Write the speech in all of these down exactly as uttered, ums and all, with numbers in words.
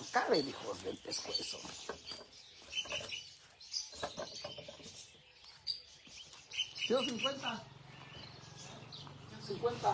caben, hijos del pescuezo. ciento cincuenta. ciento cincuenta.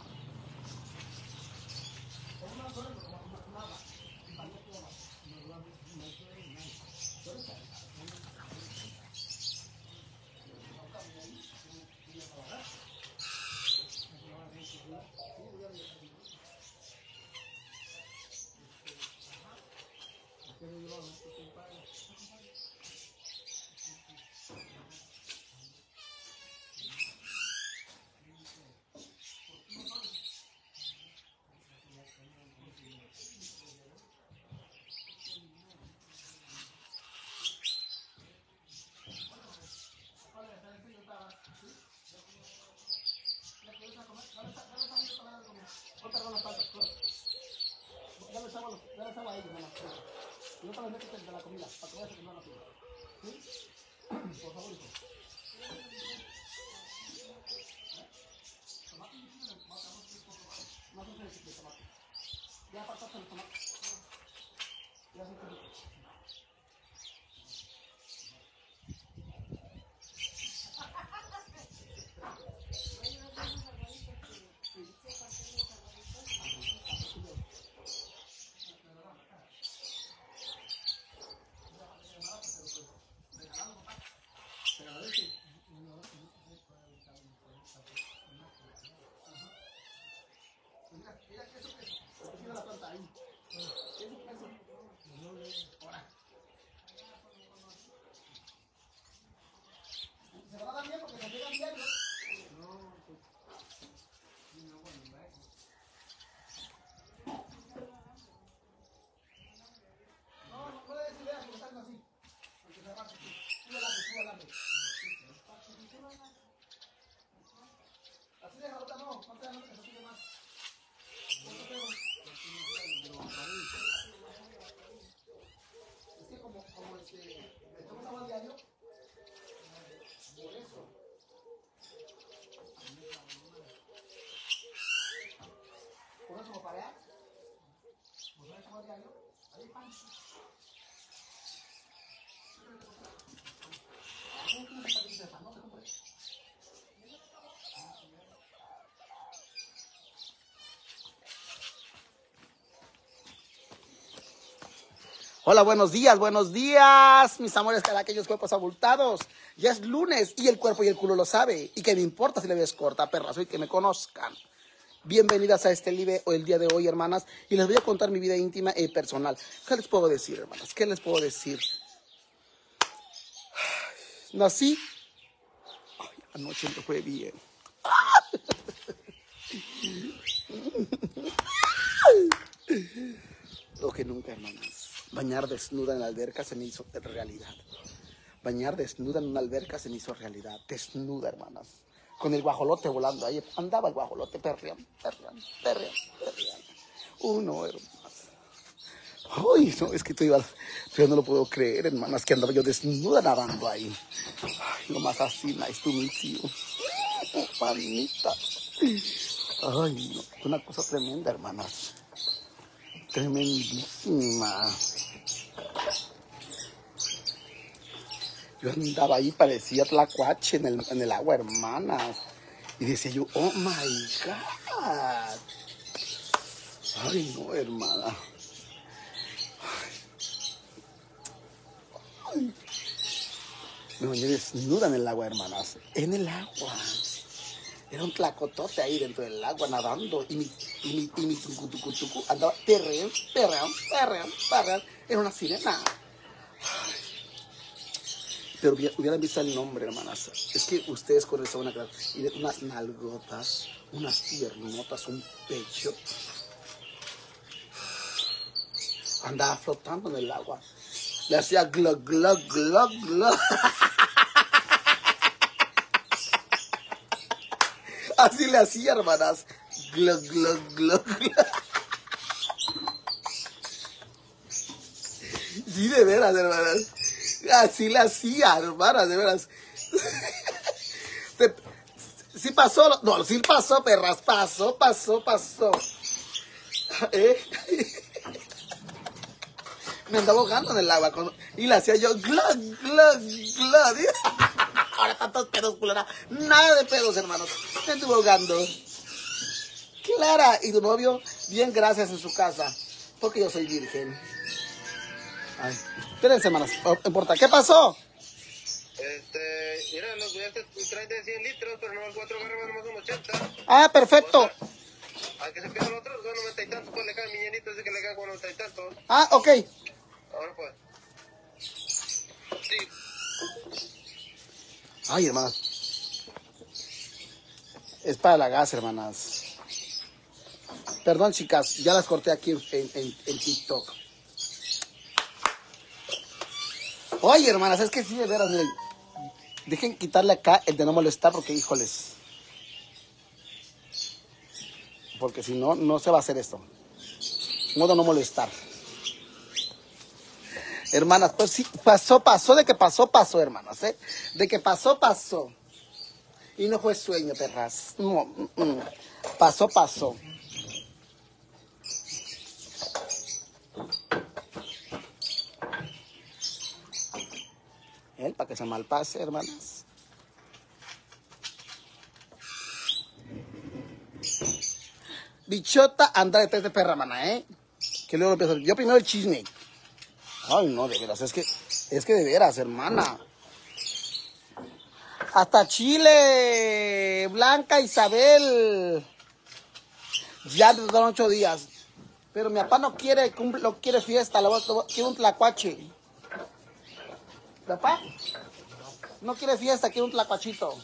Y no te las metes de la comida, para que veas que no la pida. ¿Sí? Por favor, hijo. Tomate y chile, no se necesita de tomate. Ya apartaste el tomate. Ya se necesita. Hola, buenos días, buenos días, mis amores, cada aquellos cuerpos abultados. Ya es lunes y el cuerpo y el culo lo sabe. Y que me importa si le ves corta, perras, y que me conozcan. Bienvenidas a este live o el día de hoy, hermanas. Y les voy a contar mi vida íntima y personal. ¿Qué les puedo decir, hermanas? ¿Qué les puedo decir? Nací. Ay, anoche me fue bien. Lo que nunca, hermanas. Bañar desnuda en la alberca se me hizo realidad. Bañar desnuda en una alberca se me hizo realidad. Desnuda, hermanas. Con el guajolote volando ahí. Andaba el guajolote perreando, perreando, perreando, perreando. Uno, hermanas. Uy, no, es que tú ibas, yo no lo puedo creer, hermanas, que andaba yo desnuda nadando ahí. Ay, lo más así, nice to meet you. Manita. Ay, no, una cosa tremenda, hermanas. Tremendísima. Yo andaba ahí, parecía tlacuache en el, en el agua, hermanas. Y decía yo, oh my God. Ay, no, hermana. Ay. Me bañé desnuda en el agua, hermanas. En el agua. Era un tlacotote ahí dentro del agua nadando. Y mi, y mi, y mi tucu, tucu, tucu, andaba perreón, perreón, perreón, perreón. Era una sirena. Ay. Pero hubieran visto el nombre, hermanas. Es que ustedes con eso van a creer. Y unas nalgotas, unas piernotas, un pecho. Andaba flotando en el agua. Le hacía glog, glog, glog, glog. Así le hacía, hermanas. Glog, glog, glog, glog. Sí, de veras, hermanas. Así le hacía, hermanas, de veras. Sí pasó, no, sí pasó, perras, pasó, pasó, pasó. ¿Eh? Me andaba ahogando en el agua. Con, y la hacía yo, glad, glad, glad. Ahora tantos pedos, culera. Nada de pedos, hermanos. Me anduvo ahogando. Clara, y tu novio, bien, gracias en su casa. Porque yo soy virgen. Ay, espérense, hermanos. No importa. ¿Qué pasó? Este, mira, los billetes traen de cien litros, pero no el cuatro garras, nomás son ochenta. Ah, perfecto. O sea, al que se pierda el otro, son noventa y tantos, pues le cae mi llenito, ese que le cae con noventa y tantos. Ah, ok. Ahora pues. Sí. Ay, hermanas. Es para la gas, hermanas. Perdón, chicas, ya las corté aquí en, en, en TikTok. Oye, hermanas, es que sí, de veras, miren. Dejen quitarle acá el de no molestar porque, híjoles. Porque si no, no se va a hacer esto. Modo no molestar. Hermanas, pues sí, pasó, pasó, de que pasó, pasó, hermanas, ¿eh? De que pasó, pasó. Y no fue sueño, perras. No, mm, mm. Pasó, pasó. ¿Eh? Para que se malpase, hermanas. Bichota anda detrás de perra, mana, ¿eh? Que luego empiezo. Yo primero el chisme. Ay, no, de veras, es que, es que de veras, hermana. Hasta Chile, Blanca Isabel. Ya desde ocho días. Pero mi papá no quiere, cumple, no quiere fiesta, lo, lo, quiere un tlacuache. ¿Papá? No quiere fiesta, quiere un tlacuachito.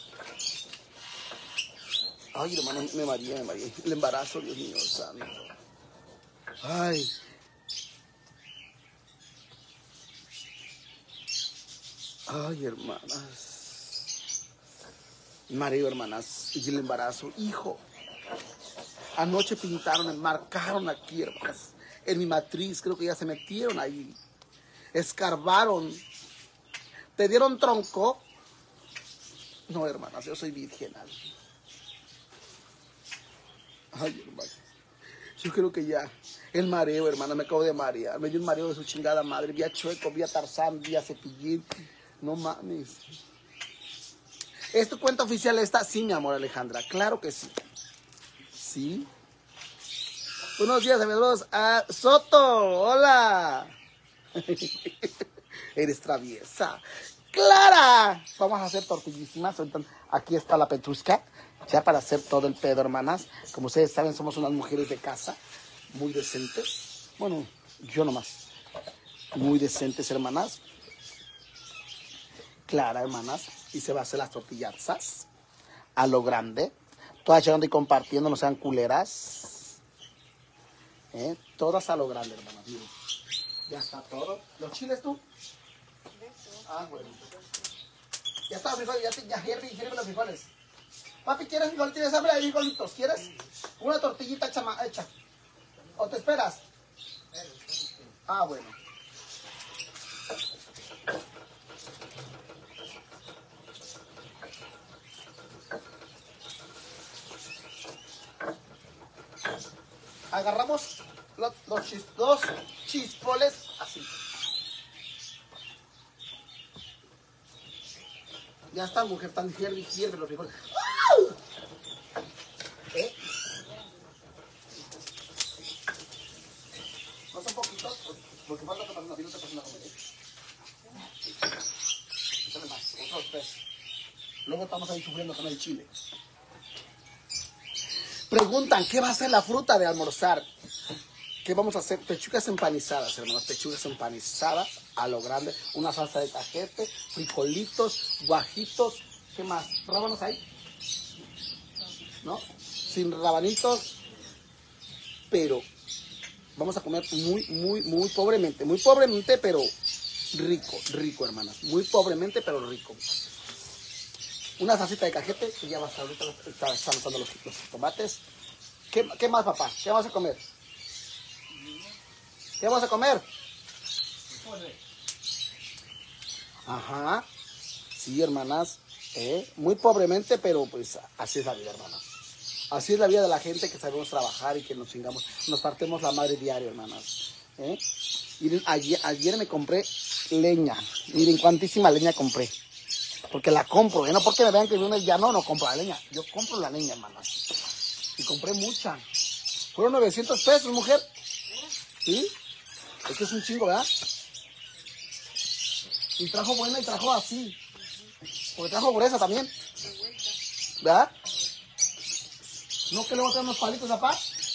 Ay, hermano, me mareé, me mareé. El embarazo, Dios mío, santo. Ay. Ay, hermanas. Mareo, hermanas. Y el embarazo. Hijo. Anoche pintaron, marcaron aquí, hermanas. En mi matriz, creo que ya se metieron ahí. Escarbaron. ¿Te dieron tronco? No, hermanas, yo soy virginal. Ay, hermano. Yo creo que ya. El mareo, hermana, me acabo de marear. Me dio un mareo de su chingada madre. Vi a Chueco, vi a Tarzán, vi a Cepillín. No mames. ¿Es tu cuenta oficial esta? Sí, mi amor, Alejandra. Claro que sí. Sí. Buenos días, amigos. Ah, Soto, hola. Eres traviesa. ¡Clara! Vamos a hacer tortillísimas. Aquí está la petrusca. Ya para hacer todo el pedo, hermanas. Como ustedes saben, somos unas mujeres de casa. Muy decentes. Bueno, yo nomás. Muy decentes, hermanas. Clara, hermanas. Y se va a hacer las tortillazas. A lo grande. Todas llegando y compartiendo, no sean culeras. ¿Eh? Todas a lo grande, hermanas. Miren. Ya está todo. ¿Los chiles tú? Ah, bueno. Ya está, frijoles. Ya, ya hierve, hierve los frijoles. Papi, ¿quieres frijoles? ¿Tienes hambre de frijolitos? ¿Quieres? Una tortillita hecha, hecha. ¿O te esperas? Ah, bueno. Agarramos los, los chis, dos chispoles así. Ya está, mujer, tan hierve y hierve los frijoles. ¡Ah! ¿Eh? No son poquitos, porque falta que pasen así, no te pasen a comer. Échale más, otros tres. Luego estamos ahí sufriendo con el chile. Preguntan, ¿qué va a ser la fruta de almorzar? ¿Qué vamos a hacer? Pechugas empanizadas, hermanos. Pechugas empanizadas a lo grande. Una salsa de cajete, frijolitos, guajitos. ¿Qué más? ¿Rábanos ahí? ¿No? Sin rabanitos. Pero vamos a comer muy, muy, muy pobremente. Muy pobremente, pero rico, rico, hermanas. Muy pobremente, pero rico. Una salsita de cajete, que ya va a estar ahorita, está, están usando los, los tomates. ¿Qué, ¿Qué más, papá? ¿Qué vamos a comer? ¿Qué vamos a comer? Ajá. Sí, hermanas. ¿Eh? Muy pobremente, pero pues así es la vida, hermanas. Así es la vida de la gente que sabemos trabajar y que nos chingamos. Nos partimos la madre diario, hermanas. ¿Eh? Miren, ayer, ayer me compré leña. Miren cuantísima leña compré. Porque la compro, ¿eh? No porque me vean que yo ya no, no compro la leña. Yo compro la leña, hermanas. Y compré mucha. Fueron novecientos pesos, mujer. ¿Sí? Es que es un chingo, ¿verdad? Y trajo buena y trajo así. Porque trajo gruesa también. ¿Verdad? ¿No que le voy a traer unos palitos, papá?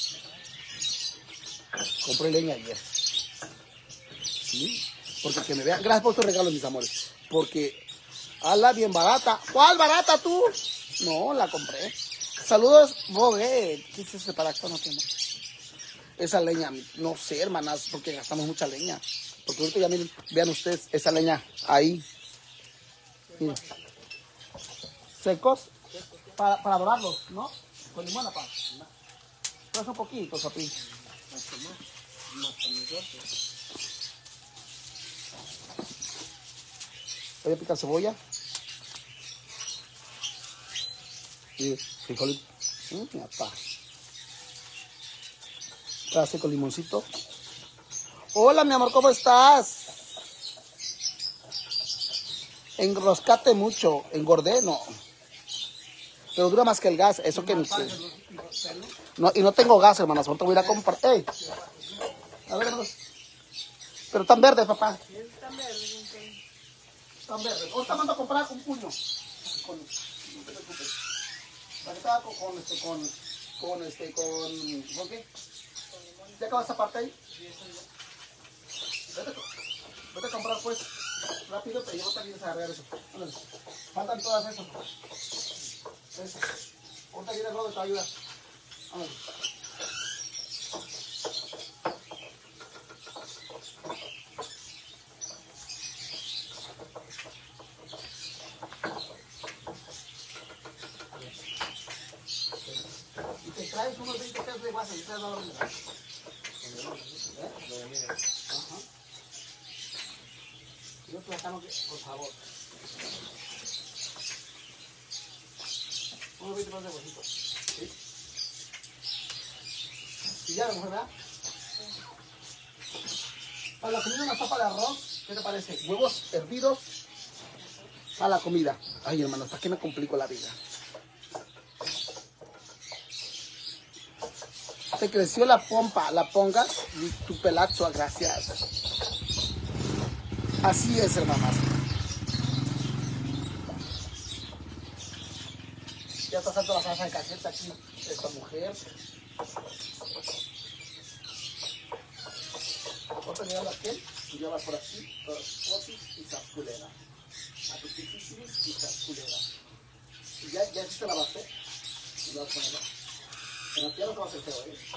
Compré leña ayer. ¿Sí? Porque que me vean. Gracias por tu regalo, mis amores. Porque, ala, bien barata. ¿Cuál barata tú? No, la compré. Saludos, Boguet. ¿Qué es ese para acá? No tengo. Esa leña, no sé, hermanas, porque gastamos mucha leña. Porque ahorita ya miren, vean ustedes esa leña ahí. Miren. Secos para, para dorarlos, ¿no? Con limón, papá. Pues un poquito, papi. Voy a picar cebolla. Y frijolito. Mm, papá. Así con limoncito. Hola, mi amor, ¿cómo estás? Enroscate mucho, engordé, no. Pero dura más que el gas, eso que... No, y no tengo gas, hermanas, ahorita voy a ir a comprar. ¡Ey! A ver, hermanos. Pero están verdes, papá. Están verdes. Están verdes. Ahorita mando a comprar un puño. Con, no te preocupes. Ahorita con, con este, con, con este, con... ¿Con qué? ¿Ya acabas esa parte ahí? Vete, vete a comprar, pues. Rápido, te llevo también a agarrar eso. Ándale. Faltan todas eso. Eso. Ahorita viene el rodo y te va a ayudar. Ándale. Y te traes unos veinte pesos de guasa y te das la orden. ¿Eh? Ajá. Y otro acá no, por favor. Unos veinte pesos de guasito. ¿Sí? Y ya, ¿verdad? Para la comida una sopa de arroz, ¿qué te parece? Huevos hervidos a la comida. Ay, hermanos, ¿para qué me complico la vida? Te creció la pompa, la pongas y tu pelazo, gracias. Así es, hermanas. Ya está saltando la salsa de cajeta aquí, esta mujer. Vamos a llevar aquel y lleva por aquí, por potis y sarculera. Apetitísimos y sarculera. Y ya, ya hiciste la base. Y lo vas a poner. Pero aquí ya no te va a hacer feo, ¿eh?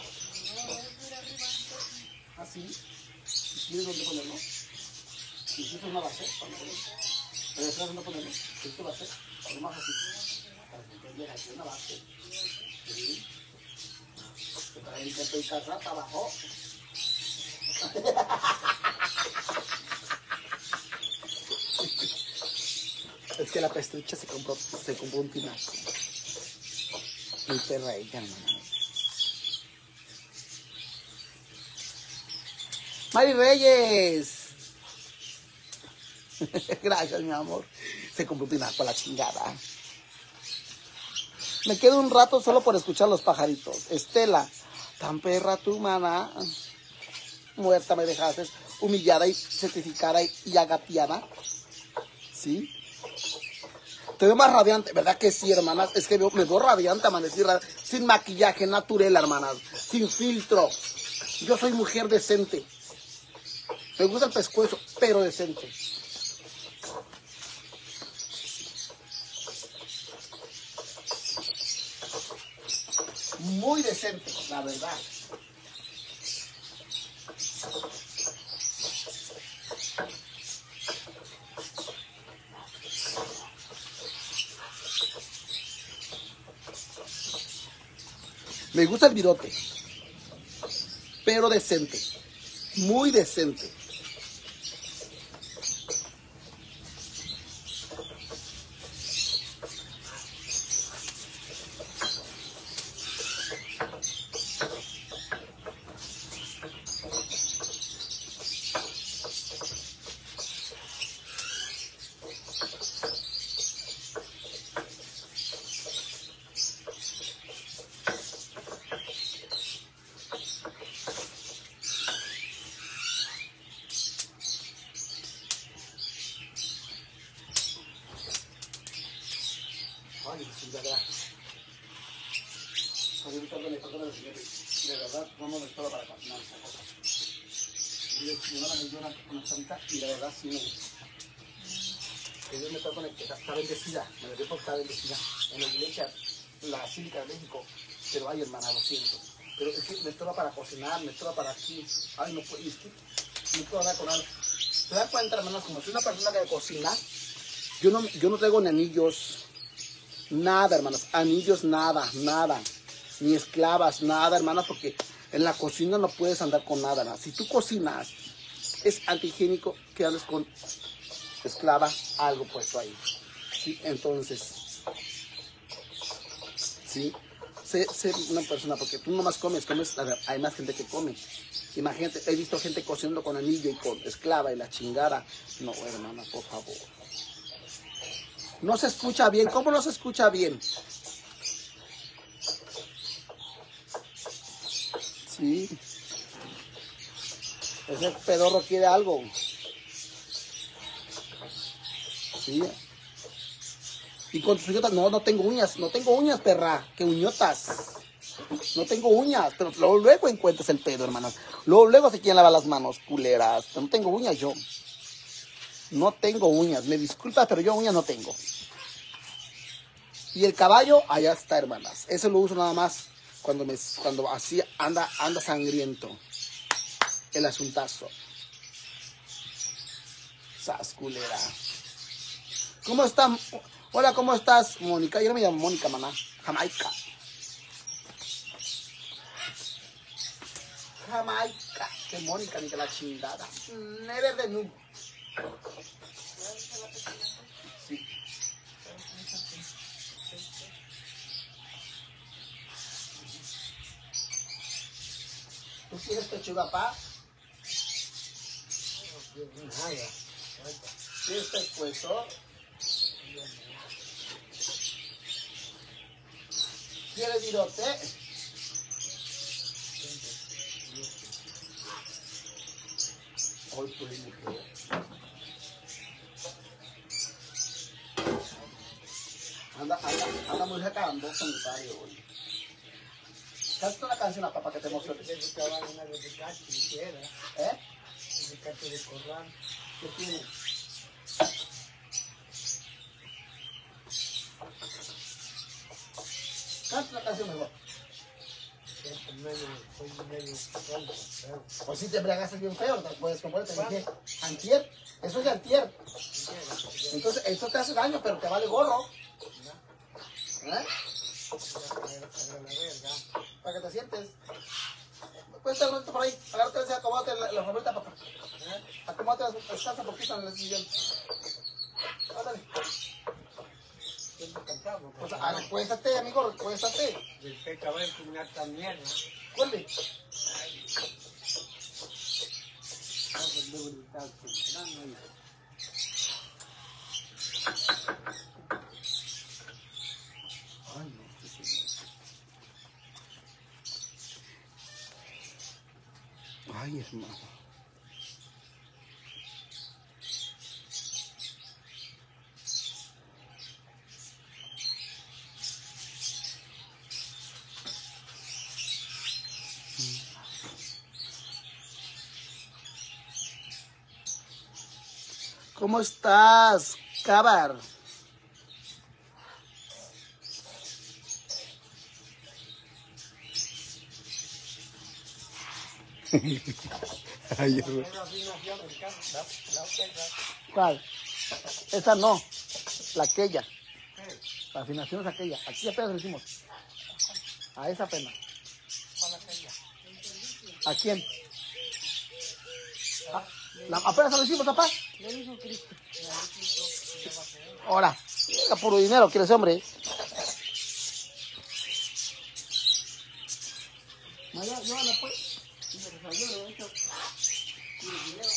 Así. ¿Y tienes dónde ponerlo? Y si es una base, para ponerlo. Pero detrás dónde ponerlo. Si esto va a ser, lo más así. Para que entonces aquí una base. Sí. Que para el que en casa está abajo. Es que la pestrucha se compró, se compró un tinaco. Mi perra ella, hermano. Mari Reyes. Gracias, mi amor. Se compró un tinaco a la chingada. Me quedo un rato solo por escuchar los pajaritos. Estela, tan perra tu mana. Muerta me dejaste, humillada y certificada y agapiada. ¿Sí? Te veo más radiante, ¿verdad que sí, hermanas? Es que me veo radiante, amanecí radiante, sin maquillaje, natural, hermanas, sin filtro. Yo soy mujer decente. Me gusta el pescuezo, pero decente. Muy decente, la verdad. Me gusta el virote, pero decente, muy decente. Y de verdad. Perdóname, perdóname, señor. De verdad, no me meto para cocinar esta cosa. Y yo no me lloran con esta mitad y la verdad sí me gusta. Que Dios me está conectada, está bendecida, me debe por estar bendecida. En la iglesia, la Basílica de México, pero ay hermana, lo siento. Pero es que me estorba para cocinar, me estorba para aquí. Ay, no puedo, es que no puedo hablar con algo. ¿Se dan cuenta, hermanos? Como soy una persona que cocina, yo no, yo no traigo ni anillos, nada, hermanos, anillos, nada, nada. Ni esclavas, nada, hermanos, porque en la cocina no puedes andar con nada, ¿no? Si tú cocinas, es antihigiénico que andes con esclava, algo puesto ahí. ¿Sí? Entonces, ¿sí? Sé, sé una persona, porque tú nomás comes, comes, hay más gente que come. Imagínate, he visto gente cocinando con anillo y con esclava y la chingada. No, hermana, por favor. No se escucha bien. ¿Cómo no se escucha bien? Sí. Ese pedorro quiere algo. Sí. Y con tus uñotas, no, no tengo uñas, no tengo uñas, perra, que uñotas. No tengo uñas, pero luego, luego encuentras el pedo, hermanas. Luego, luego se quieren lavar las manos, culeras. Pero no tengo uñas yo. No tengo uñas, me disculpas, pero yo uñas no tengo. Y el caballo, allá está, hermanas. Eso lo uso nada más cuando, me, cuando así anda, anda sangriento. El asuntazo. Sas, culera. ¿Cómo está? Hola, ¿cómo estás, Mónica? Yo no me llamo Mónica, mamá. Jamaica. Jamaica. Que Mónica, ni que la chingada. Never de nu. Sí. ¿Tú quieres pechuga, pa? ¿Quieres pescuezo? ¿Quieres virote? Hoy pues mujer. Anda, anda, anda muy recamboso mi padre hoy. Canta una canción a papá que te emocione. ¿Eh? ¿Qué tiene? Canta una canción mejor. O si te embriagaste bien feo, te puedes componer, te dije, antier, eso es de antier. Entonces, esto te hace daño, pero te vale gorro. ¿Eh? Para que te sientes. Puedes estar un ratito por ahí, agárrate y acomódate la, la favorita, papá. Acomódate, descansa poquito en el sillón. Ándale. Pues acuéstate, amigo, acuéstate. Cuelgue. Ay, no, qué señor. Ay, hermano. ¿Cómo estás, Cabar? Ay, ¿cuál? Esa no, la aquella. La afinación es aquella. Aquí apenas lo hicimos. A esa pena. ¿A quién? ¿A, la, ¿Apenas lo hicimos, papá? Ahora, llega puro dinero, ¿quiere ese hombre? Maya, llévala pues. Dice que salió, lo he hecho. ¿Quiere dinero?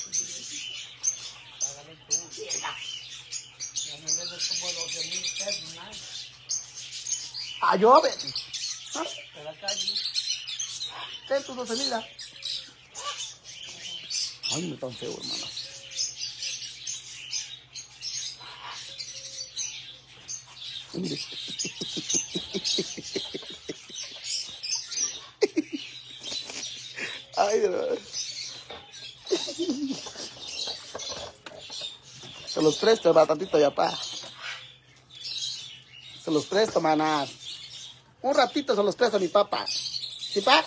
Págame tú. Llega. Ya me debes como doce mil pesos, ¿no? Ah, yo, a ver. ¿Ah? De la calle. Ten tus doce mil. Ay, no tan feo, hermano. Mire. Ay, Dios. Se los presto, va, tantito ya, pa. Se los presto, manas. Un ratito se los presto a mi papá. ¿Sí, pa?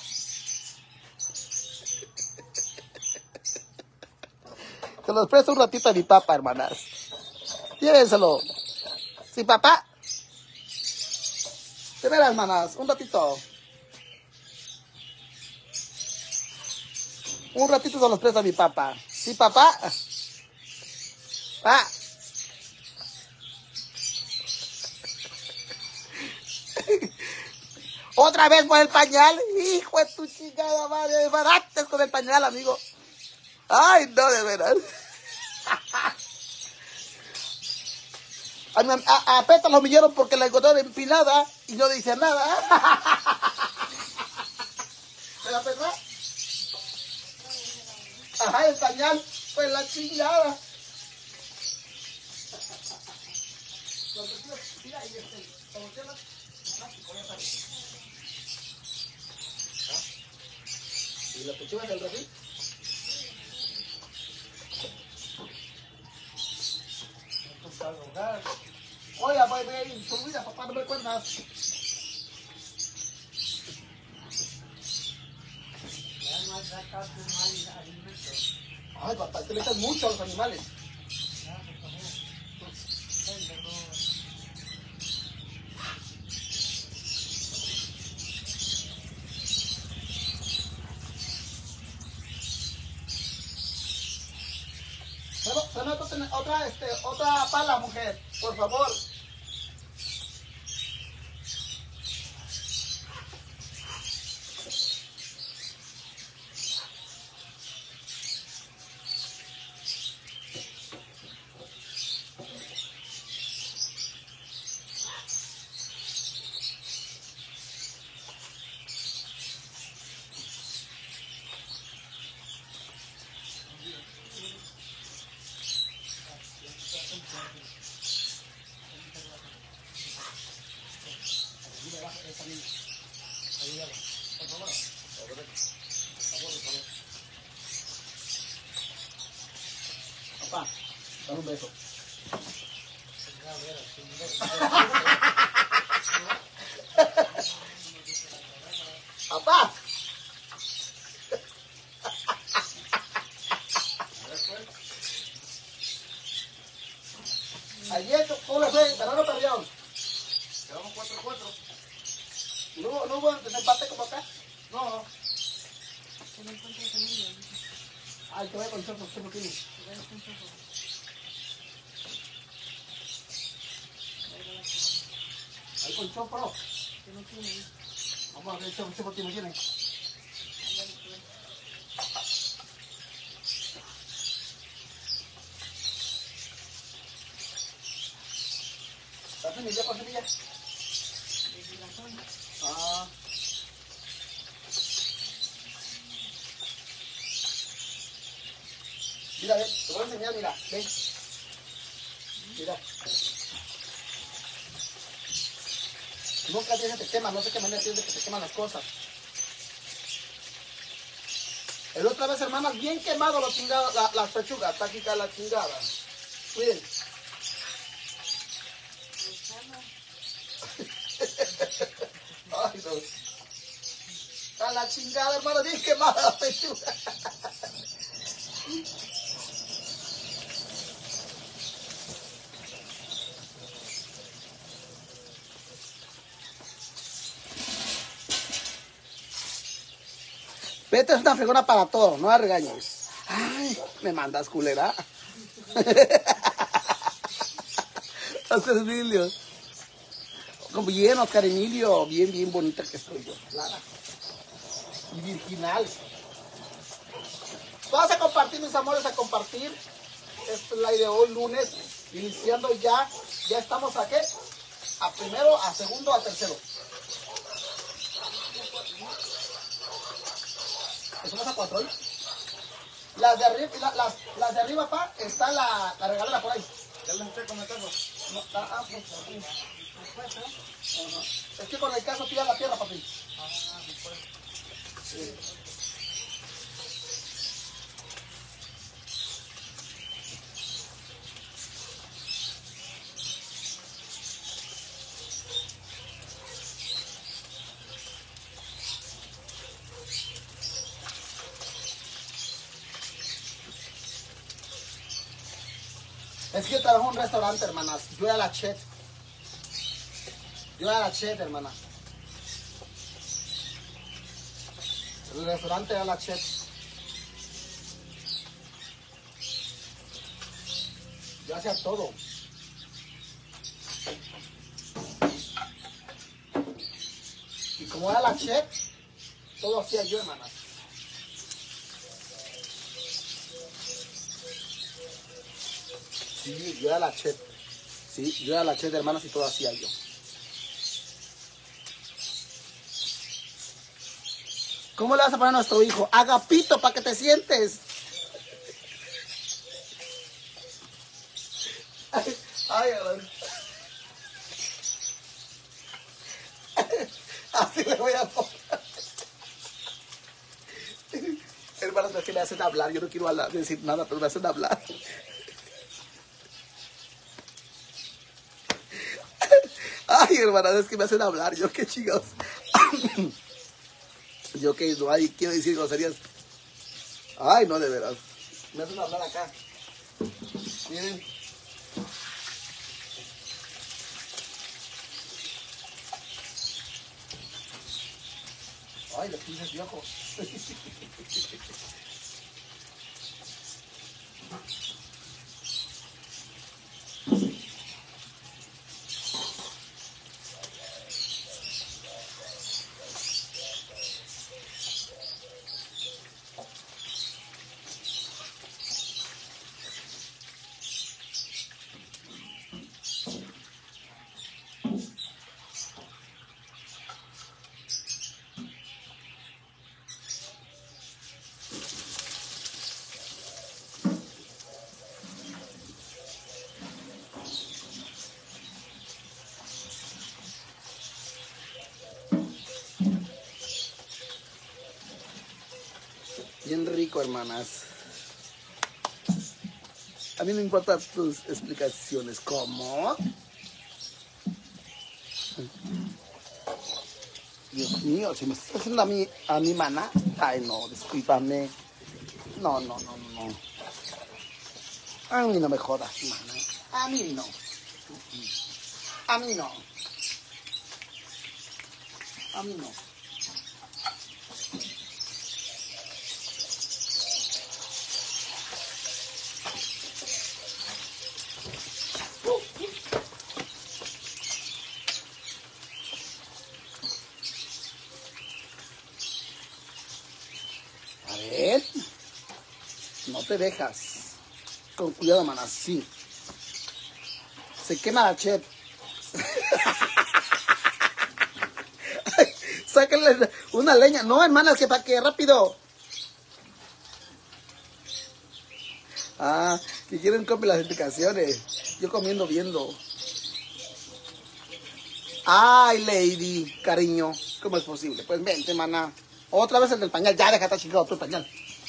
Se los presto un ratito a mi papá, hermanas. Llévenselo. ¿Sí, papá? De veras, hermanas, un ratito. Un ratito se los presto a mi papá. ¿Sí, papá? Pa. Otra vez por el pañal. Hijo de tu chingada madre. Barates con el pañal, amigo. Ay, no, de veras. A, a, a Peta lo humillaron porque la encontraron empinada y no dice nada. ¿Verdad, Petra? Ajá, el pañal. Pues la chingada. Mira, y este, como que plástico, ya sabes. ¿Y las pechugas del refri? Oiga, voy a ir, tu vida, papá, no me cuentas. Ay, papá, te metas mucho a los animales. Bueno, otra, otra, este, otra pala, mujer, por favor. Papá, dame un beso. Papá. Ayer, ¿cómo le fue? ¿Ganaron o perdieron? Quedamos cuatro a cuatro. ¿No hubo, no hubo desempate como acá? No, no. Ay, te voy a contar por qué no tiene. Hay colchón, pero. Vamos a ver qué colchón tiene. tiene. ¿Estás en mi viejo Sevilla? Ah. Mira, ven, te voy a enseñar, mira, ven. Mira. Nunca tienes que te queman, no sé qué manera tienes de que te queman las cosas. El otra vez, hermanas, bien quemado los chingados, la, las pechugas, está aquí la chingada. Miren. Ay, no. Está la chingada, hermano, bien quemada la pechuga. Vete, es una fregona para todo, no la regañes. Ay, me mandas culera. Oscar Emilio. Bien, Oscar Emilio. Bien, bien bonita que estoy yo. Clara. Y virginal. Vamos a compartir, mis amores, a compartir. Esta es la idea de hoy, lunes. Iniciando ya. Ya estamos a qué? A primero, a segundo, a tercero. ¿Estamos a cuatro hoy? Las de arriba, la, las, las de arriba, pa, está la, la regalera por ahí. ¿Ya les estoy comentando? No, ah, pues, Ajá. Es que con el caso tira la tierra, papi. Sí. Es que yo trabajo en un restaurante, hermanas. Yo era la chef. Yo era la chef, hermana. El restaurante era la chef. Yo hacía todo. Y como era la chef, todo hacía yo, hermanas. Sí, yo era la chef. Sí, yo era la chef de hermanas y todo hacía yo. ¿Cómo le vas a poner a nuestro hijo? Agapito, para que te sientes. Ay, ay, hermano. Así le voy a poner. Hermanos, es que me hacen hablar. Yo no quiero hablar, decir nada, pero me hacen hablar. Ay, hermanas, es que me hacen hablar. Yo qué chingados. Yo que no hay, quiero decir groserías. Ay, no, de veras. Me hacen hablar acá. Miren. Ay, los pinches viejos. Bien rico, hermanas. A mí no importan tus explicaciones. ¿Cómo? Dios mío, si me estás haciendo a mí, a mi mana. Ay, no, discúlpame. No, no, no, no. A mí no me jodas, mana. A mí no. A mí no. A mí no. A ver. No te dejas. Con cuidado, mana, sí. Se quema la chef. Sáquenle una leña. No, hermanas, que para qué, rápido. Ah, que quieren comer las explicaciones. Yo comiendo, viendo. Ay, lady, cariño. ¿Cómo es posible? Pues vente, mana. Otra vez el del pañal. Ya, déjate chingado tu pañal.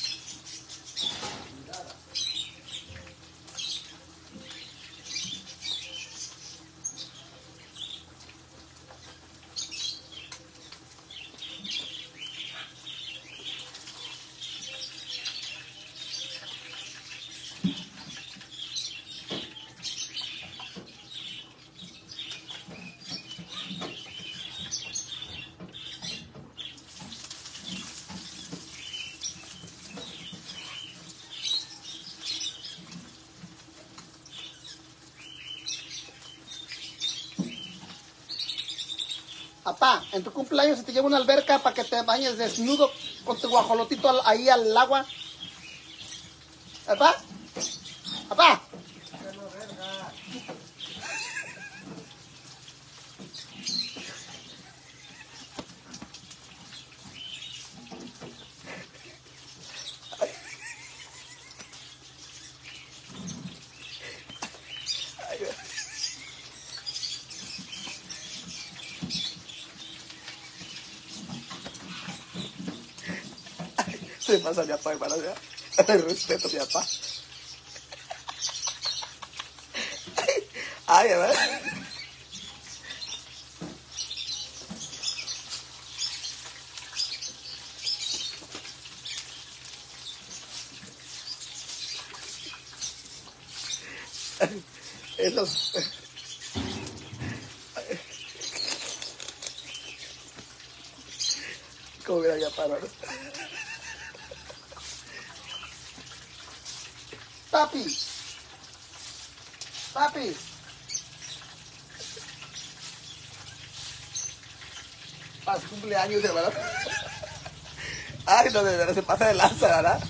Papá, en tu cumpleaños se te lleva una alberca para que te bañes desnudo con tu guajolotito al- ahí al agua. Papá, papá. Se pasa mi papá, hermano, ya. El respeto, mi papá. Ay, hermano. Esos... ¿Cómo me la parado? Papi. Papi. Para su cumpleaños, hermano. Ay, no, de verdad se pasa de lanza, ¿verdad?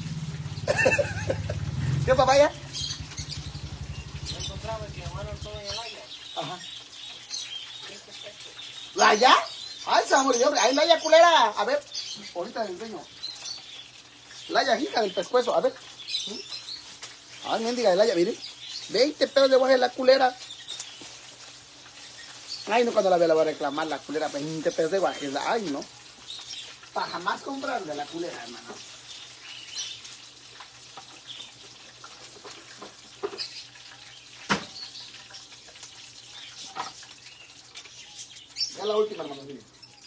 ¿Qué, papaya? Me encontraba que hermano todo en el área. Ajá. ¿La ya? Ay, se va a morir de hombre. Ay, la ya culera. A ver, ahorita le enseño. La ya hija del pescuezo. A ver. Ay, mendiga de la ya, miren. veinte pesos de baje la culera. Ay, no, cuando la vea la voy a reclamar, la culera. veinte pesos de baje. Ay, no. Para jamás comprarle la culera, hermano. Ya la última, hermano, miren.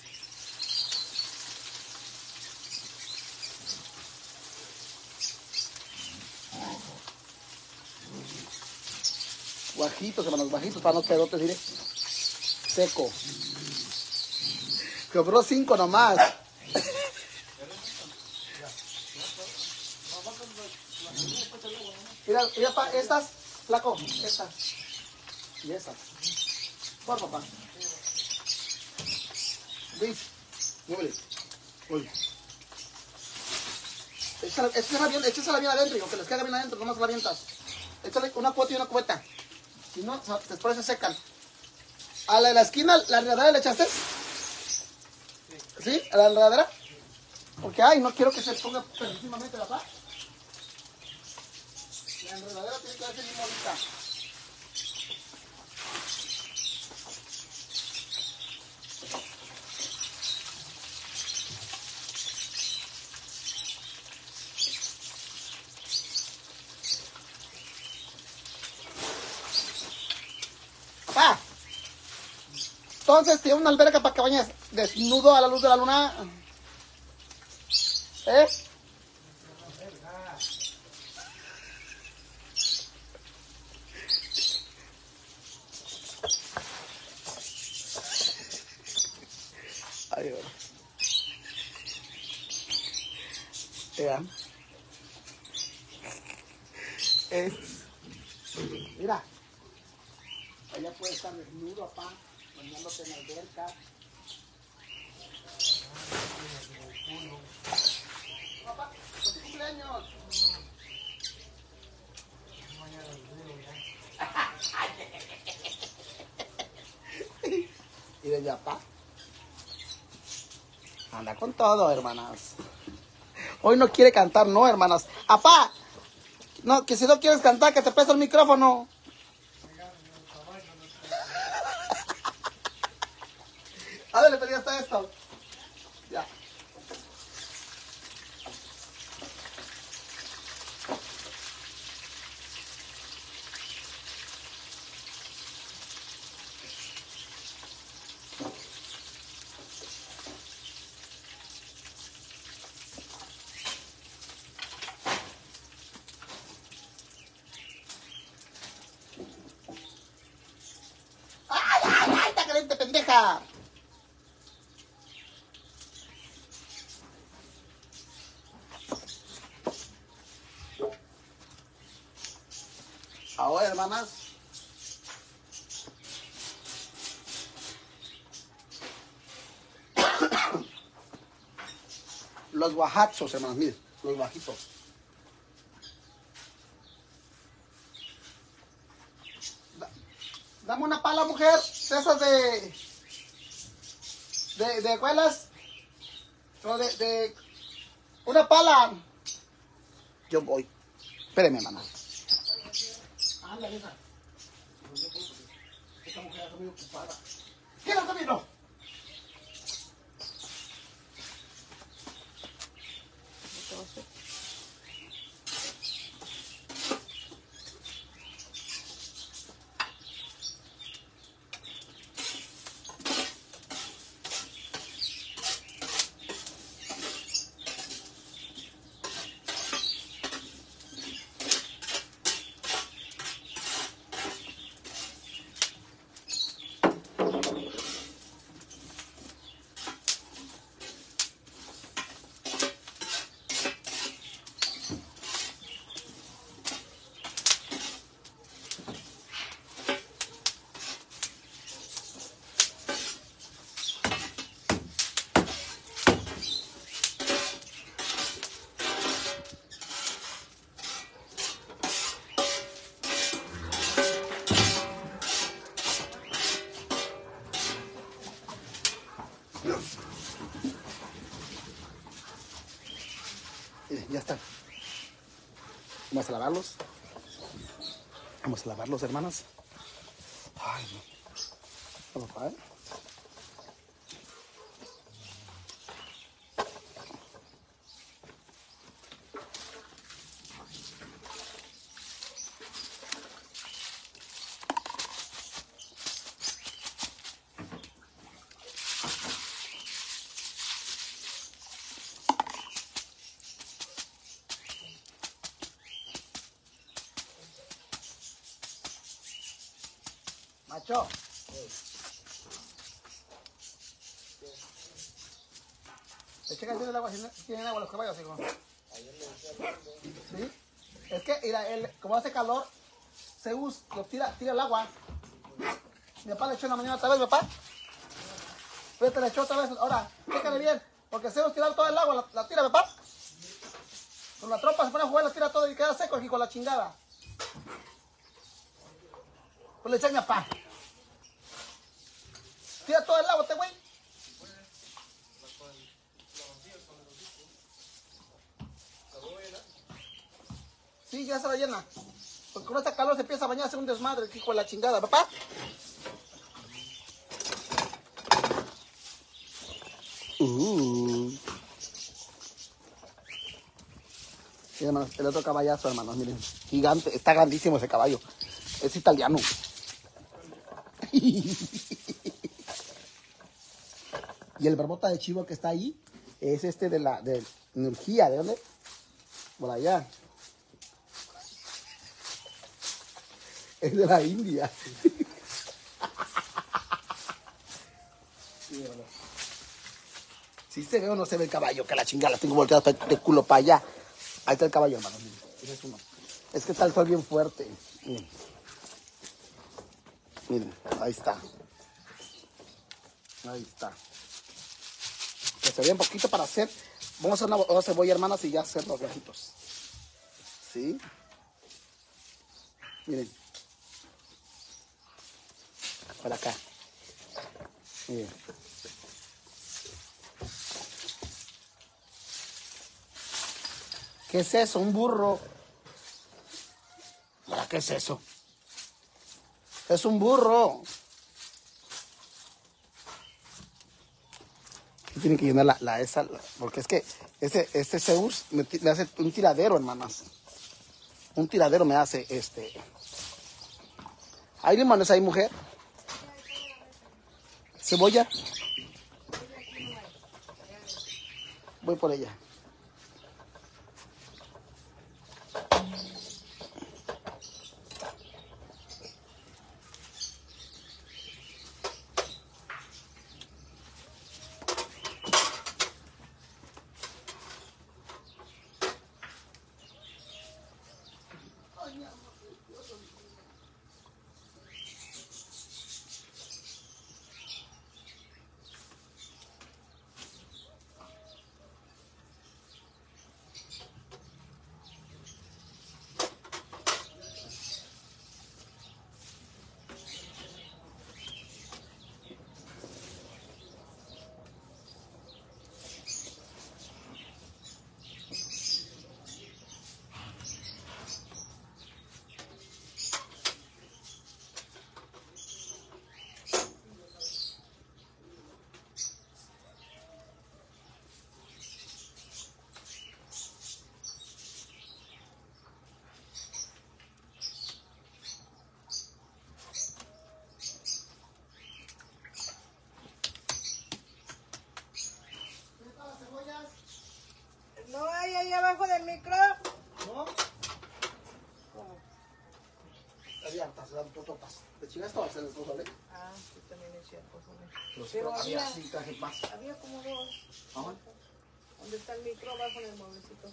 Bajitos, hermanos, bajitos para los pedotes, mire. Seco. Cobró cinco nomás. Mira, mira, pa, estas, flaco, estas. Y estas. Por papá. Luis, muévele. Oye. Échala, échala bien, échasela bien adentro, hijo, que les caiga bien adentro, nomás la avientas. Échale una cuota y una cubeta. Si no, después se secan. A la de la esquina, ¿la enredadera le echaste? ¿Sí? ¿A la enredadera? Porque, ay, no quiero que se ponga perfectamente la paz. La enredadera tiene que verse bien bonita. ¡Papá! Entonces, tiene una alberca para que bañes desnudo a la luz de la luna. ¿Eh? Ay, bueno. Vean. Es... Mira. Allá puede estar desnudo, papá, bañándote en la alberca. Papá, ¿por tu cumpleaños? Y de allá, papá. Anda con todo, hermanas. Hoy no quiere cantar, no, hermanas. Apá, no, que si no quieres cantar, que te preste el micrófono. A ver, le pedí hasta esto. Ya. ¡Ay, ay, ay! ¡Está caliente, pendeja! Ahora, hermanas, los guajazos, hermanas, miren, los bajitos. Da, dame una pala, mujer, de esas de, de, de cuelas, o de, de, una pala. Yo voy. Espéreme, hermana. Ándale, esa. Esta mujer está muy ocupada. ¿Qué la camino? Entonces, Vamos a lavarlos. Vamos a lavarlos, hermanas. Ay, no. Vamos, papá, ¿eh? Macho. ¿Es que tiene el agua? ¿Tienen agua los caballos, hijo? Sí. Es que mira, el, como hace calor, Zeus lo tira, tira el agua. Mi papá le echó en la mañana otra vez, mi papá. Pero te le echó otra vez. Ahora, chécale bien. Porque Zeus tira todo el agua, la, la tira, mi papá. Con la tropa se pone a jugar, la tira todo y queda seco aquí con la chingada. Pues le eché a mi papá. Tira todo el agua, este güey. Sí, ya se la llena. Porque con esta calor se empieza a bañar, hace un desmadre aquí con la chingada, papá. Uh. Sí, hermanos, el otro caballazo, hermanos, miren. Gigante, está grandísimo ese caballo. Es italiano. Y el barbota de chivo que está ahí es este de la de energía. ¿De dónde? Por allá. Es de la India. Sí, ¿sí se ve o no se ve el caballo? Que la chingada, tengo volteado de culo para allá. Ahí está el caballo, hermano. Miren, ese es uno. Es que está el sol bien fuerte. Miren. Miren, ahí está. Ahí está. Que se ve un poquito para hacer. Vamos a hacer una, una cebolla, hermanas, y ya hacer los gajitos. ¿Sí? Miren. Para acá. Miren. ¿Qué es eso? Un burro. ¿Para qué es eso? Es un burro. Tienen que llenar la, la esa, la, porque es que este, este Zeus me, me hace un tiradero, hermanas. Un tiradero me hace este. ¿Hay limones ahí, mujer? ¿Cebolla? Voy por ella. No hay ahí abajo del micro. ¿No? ¿Cómo? Abiertas, se dan tototas. ¿Te chingas todas en el pozole? Ah, sí, también es cierto. Pero Pero había había, así, traje más. había como dos. Ajá. ¿Dónde está el micro? Abajo en el mueblecito.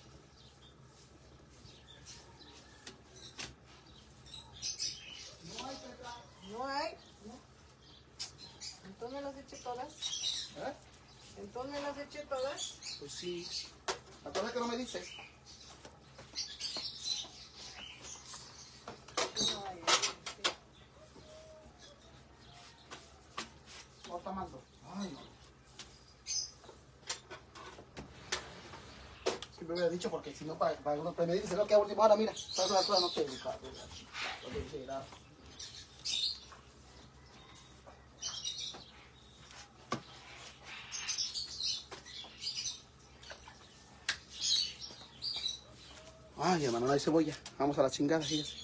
No todas. ¿Eh? Entonces me las eché todas. Pues sí. ¿La cosa que no me dices? Ay, sí. ¿Cómo está mando? Ay, no. Sí me hubiera dicho porque si no, para, para uno me dice, no, que a última hora, mira, sabes una cosa, no te gusta. No te dice nada. Ay, hermano, no hay cebolla. Vamos a la chingada, fíjate.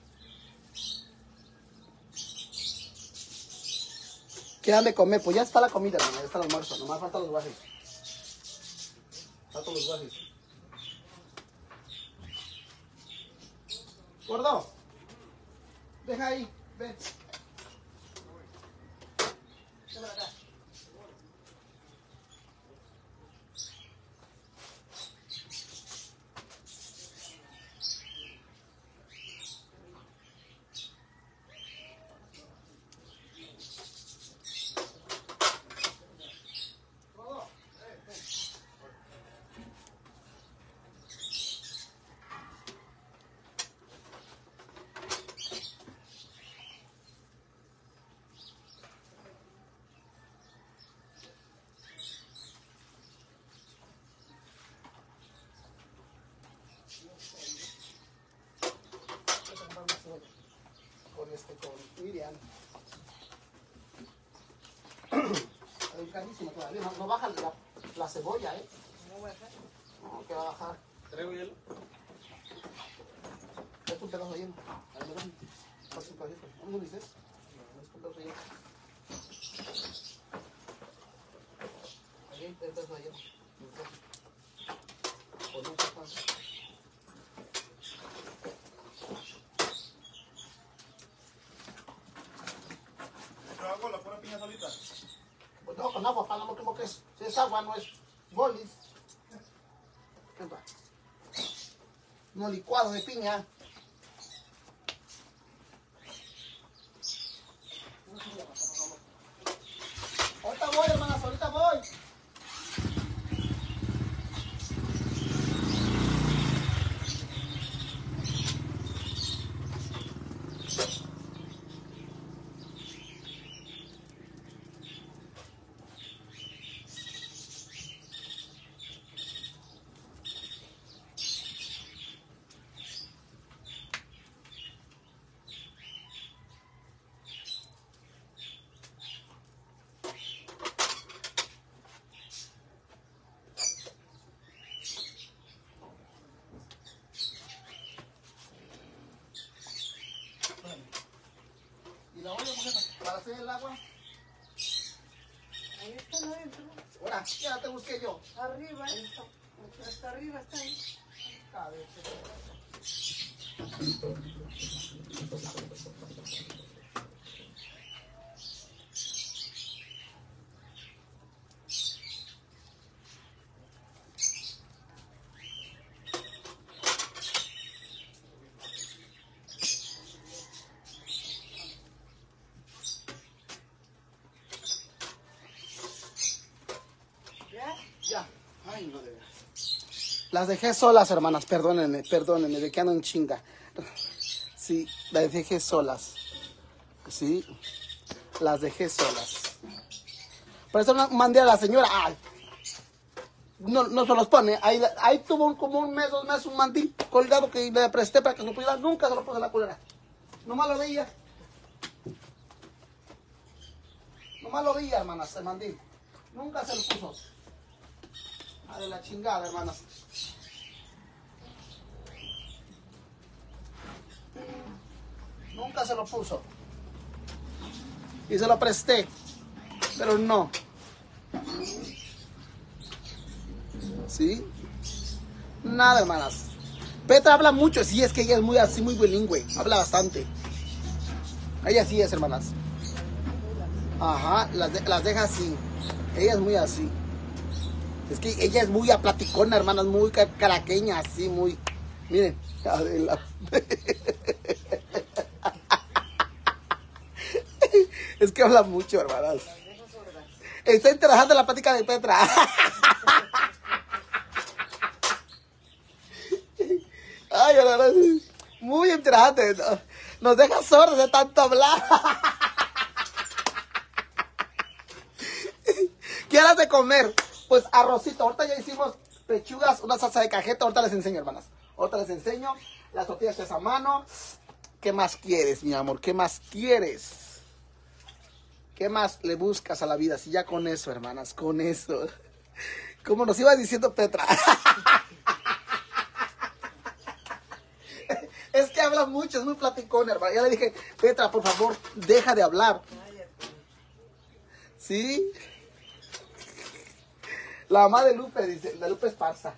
¿Qué han de comer? Pues ya está la comida, hermano, ya está el almuerzo. Nomás faltan los guajes. Faltan los guajes. Gordo, deja ahí, ven. Ven para acá. Con este, con Miriam. Es carísimo todavía. No, no baja la, la cebolla, ¿eh? No voy a hacer. No, que va a bajar. ¿Traigo hielo? Es un pedazo de hielo. A ver, me dan. Pasa un pedacito. ¿No me dices? No, es un pedazo de hielo. Ahí hay un pedazo de hielo. O no sé cuánto. ¿Pero hago la pura piña solita? Pues no, con agua, para no como que es. Si es agua, no es bolis. Epa. No licuado de piña. Ahorita voy, hermanas, ahorita voy. Y la olla, mujer, para hacer el agua. Ahí está adentro. Ahora, ya te busqué yo. Arriba, ahí está. Hasta arriba está ahí. A ver, ¿Ya? ya. Ay, no de veras. Las dejé solas, hermanas, perdónenme, perdónenme, de que ando en chinga. Sí, las dejé solas. Sí, las dejé solas. Por eso no mandé a la señora. Ay, no, no se los pone. Ahí, ahí tuvo un, como un mes, dos meses, un mandil colgado que le presté para que se lo pudiera. Nunca se lo puse a la culera. Nomás lo veía. Nomás lo veía, hermanas, el mandil. Nunca se lo puso. A de la chingada, hermanas. Nunca se lo puso. Y se lo presté. Pero no. ¿Sí? Nada, hermanas. Petra habla mucho. Sí, es que ella es muy así, muy bilingüe. Habla bastante. Ella sí es, hermanas. Ajá, las, de, las deja así. Ella es muy así. Es que ella es muy aplaticona, hermanas. Muy caraqueña, así, muy... Miren. Adela. Es que habla mucho, hermanas. Está interesante la plática de Petra. Ay, la verdad, muy interesante. Nos deja sordos de tanto hablar. ¿Qué harás de comer? Pues arrocito. Ahorita ya hicimos pechugas, una salsa de cajeta. Ahorita les enseño, hermanas. Ahorita les enseño. Las tortillas hechas a mano. ¿Qué más quieres, mi amor? ¿Qué más quieres? ¿Qué más le buscas a la vida? Si ya con eso, hermanas, con eso. Como nos iba diciendo Petra. Es que habla mucho, es muy platicón, hermana. Ya le dije, Petra, por favor, deja de hablar. ¿Sí? La mamá de Lupe, dice, de Lupe Esparza.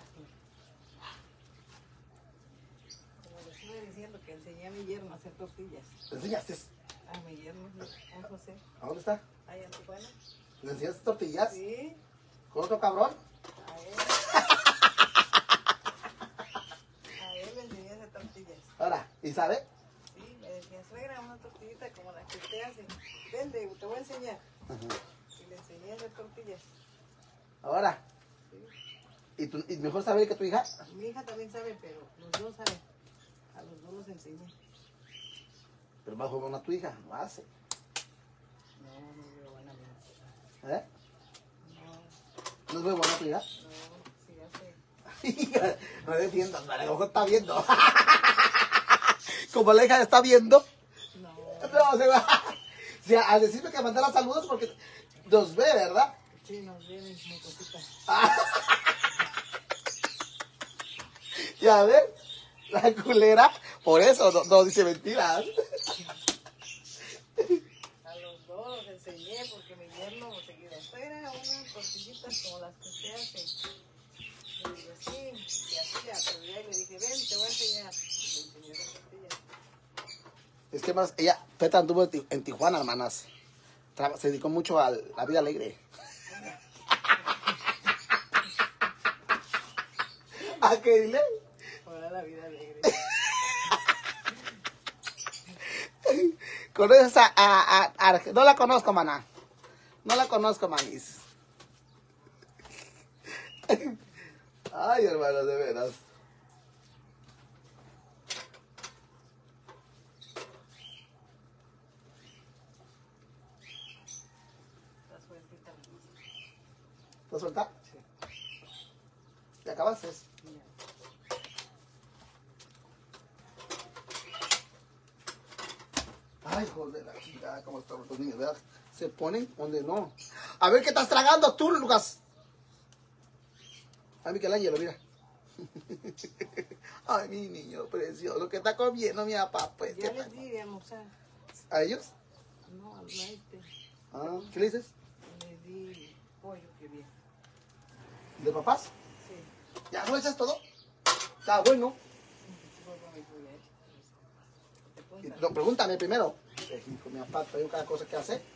Como les estuve diciendo que enseñé a mi yerno a hacer tortillas. ¿Le enseñaste? A mi yerno, a José. ¿A dónde está? Ahí en Tijuana. ¿Le enseñaste tortillas? Sí, ¿Con otro cabrón? a él. A él le enseñé a hacer tortillas. Ahora, ¿y sabe? Sí, me decía, suegra, una tortillita como la que usted hace. Vende, te voy a enseñar. Ajá. Y le enseñé a hacer tortillas. Ahora. Sí. ¿Y, tu, ¿Y mejor saber que tu hija? Mi hija también sabe, pero los dos saben. A los dos los enseñé. Pero más joven a tu hija, no hace. No, no veo buena mi hija. ¿Eh? No, ¿No es muy buena tu hija? no, sí hace. No defiendas, a lo mejor está viendo. Como la hija está viendo. No. No, se va. O sea, a decirme que mandara saludos porque nos ve, ¿verdad? Sí, nos viene mi cosita. Ya ves, la culera, por eso no, no dice mentiras. A los dos los enseñé porque mi yerno seguido fuera unas tortillitas como las que usted hace. Y digo, sí, y hacía, pero ya le dije, ven, te voy a enseñar. Y le enseñé las tortillas. Es que más, ella, Petra anduvo en Ti- en Tijuana, hermanas. Tra- Se dedicó mucho a la vida alegre. ¿A qué dile? Ahora la vida alegre. ¿Conoces a, a, a- a- No la conozco, maná. No la conozco, manis. Ay, hermano, de veras. La sueltita. ¿Te suelta? Sí. ¿Te acabaste? Mira. Ay, joder, la chingada, cómo están los niños, ¿verdad? Se ponen donde no. A ver qué estás tragando tú, Lucas. Ay, Michelangelo, mira. Ay, mi niño precioso, que está comiendo mi papá, pues. Ya ¿qué les pasa? di de almorzar. ¿A ellos? No, al maíste. Ah, ¿qué le dices? Les di pollo que bien. ¿De papás? Sí. ¿Ya no echas todo? Está bueno. Luego me voy a echar. Te Y- cuentas. No, pregúntame primero. Eh, hijo, mi papá, traigo cada cosa que hace.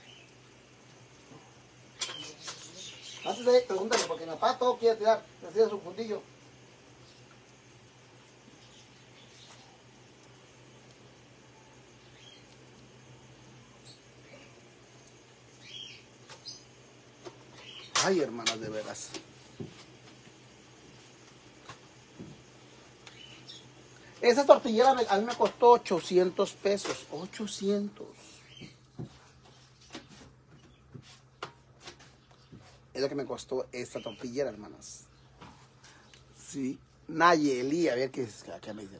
Antes de pregúntame, porque mi papá todo quiere tirar. Necesita su fundillo. Ay, hermanas, de veras. Esa tortillera me- a mí me costó ochocientos pesos. ochocientos. Es lo que me costó esta tortillera, hermanas. Sí. Nayeli, a ver qué, es- qué me dicen.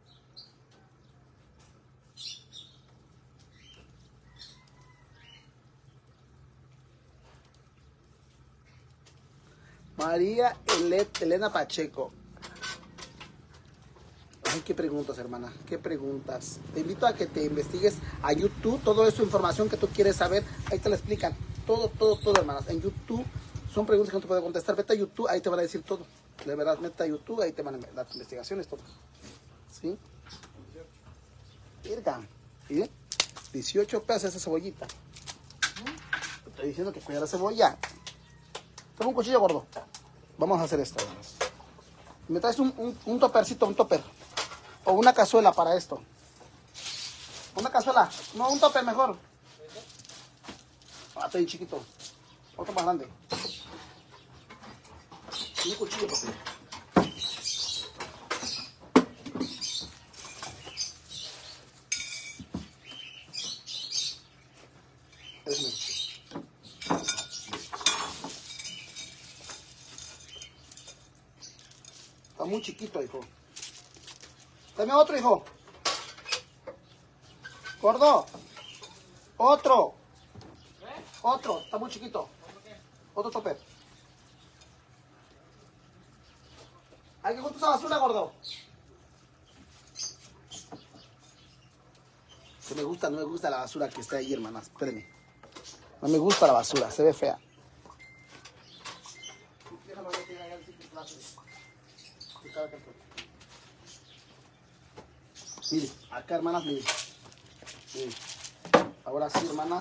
María Ele- Elena Pacheco. Ay, qué preguntas, hermana, qué preguntas. Te invito a que te investigues a YouTube, toda esa información que tú quieres saber, ahí te la explican. Todo, todo, todo, hermanas. En YouTube son preguntas que no te puedo contestar. Vete a YouTube, ahí te van a decir todo. De verdad, mete a YouTube, ahí te van a dar tus investigaciones, todo. ¿Sí? Verga. ¿Sí? dieciocho pesos esa cebollita. Te estoy diciendo que cuida la cebolla. Toma un cuchillo gordo. Vamos a hacer esto, hermanas. Me traes un, un, un topercito, un topper. O una cazuela para esto. Una cazuela. No, un topper mejor. Ah, estoy chiquito. Otro más grande. Y un cuchillo, por favor. Está muy chiquito, hijo. Dame otro, hijo. Gordo. Otro. Otro. Está muy chiquito. Otro topper. Hay que juntar esa basura, gordo. Que me gusta, no me gusta la basura que está ahí, hermanas. Espérenme. No me gusta la basura, se ve fea. Mire, acá, hermanas, mire. Mire. Ahora sí, hermanas.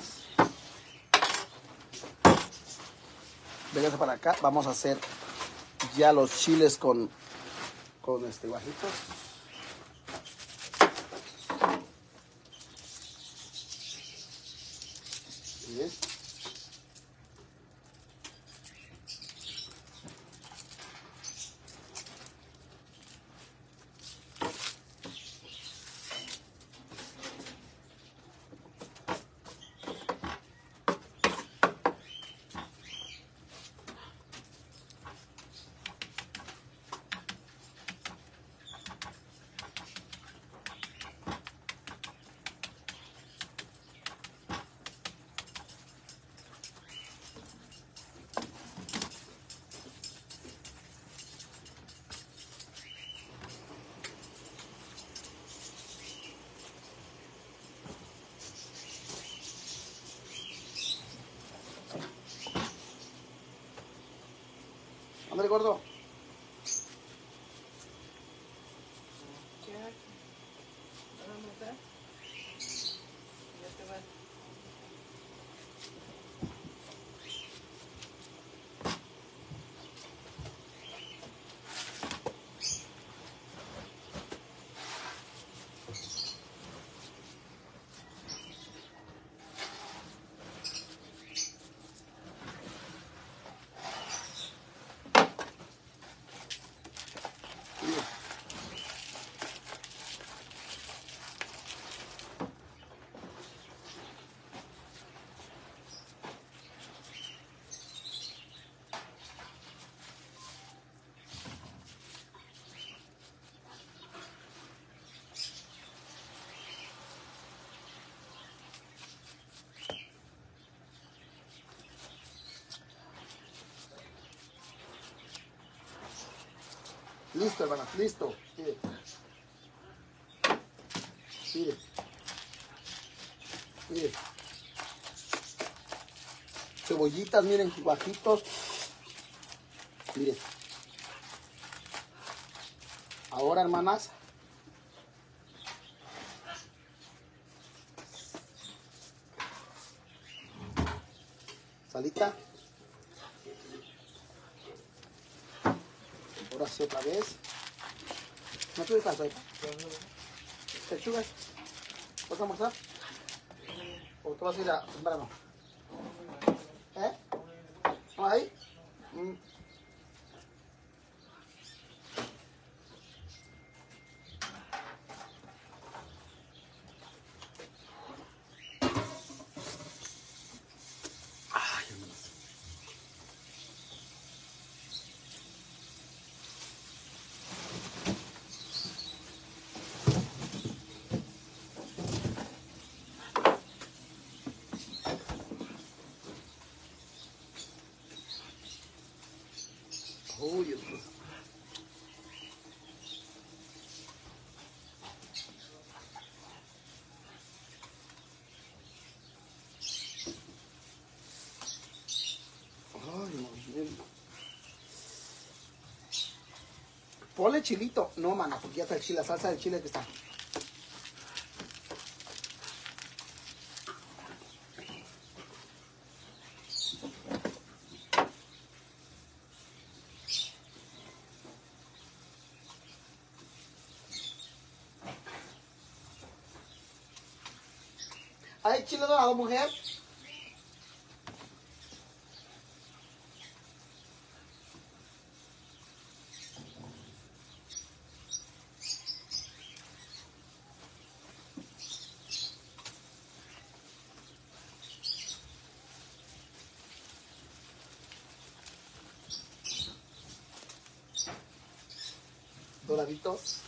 Véngase para acá. Vamos a hacer ya los chiles con, con este guajitos. Bien. Ándale, gordo. ¿Qué haces? ¿Vas a montar? Ya te vas. Listo, hermanas, listo. Mire. Mire. Mire. Cebollitas, miren, guajitos. Mire. Ahora, hermanas. Salita. Ahora sí, otra vez. ¿No te dejas ahí? ¿Pechugas? ¿Vas a almorzar? ¿O tú vas a ir a temprano? ¿Eh? ¿No ahí? Mm. Ay, hermanas. Uy, hermanas. Ay, no, bien. Ponle chilito. No, mana, porque ya está el chile, la salsa del chile que está. ¿Hay chile dorado, mujer? Doraditos.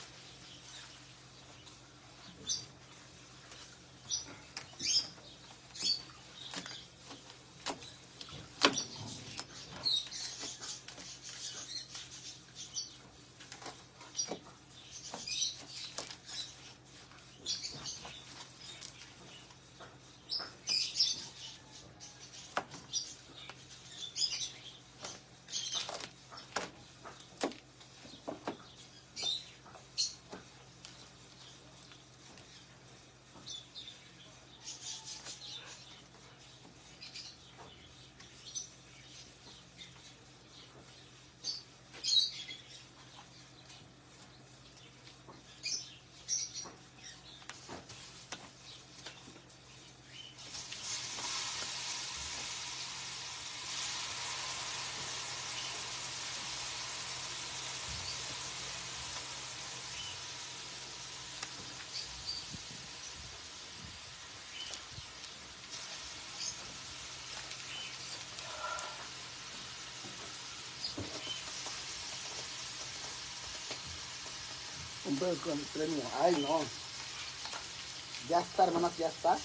Un pedo con el premio. Ay, no. Ya está, hermanas, ya está.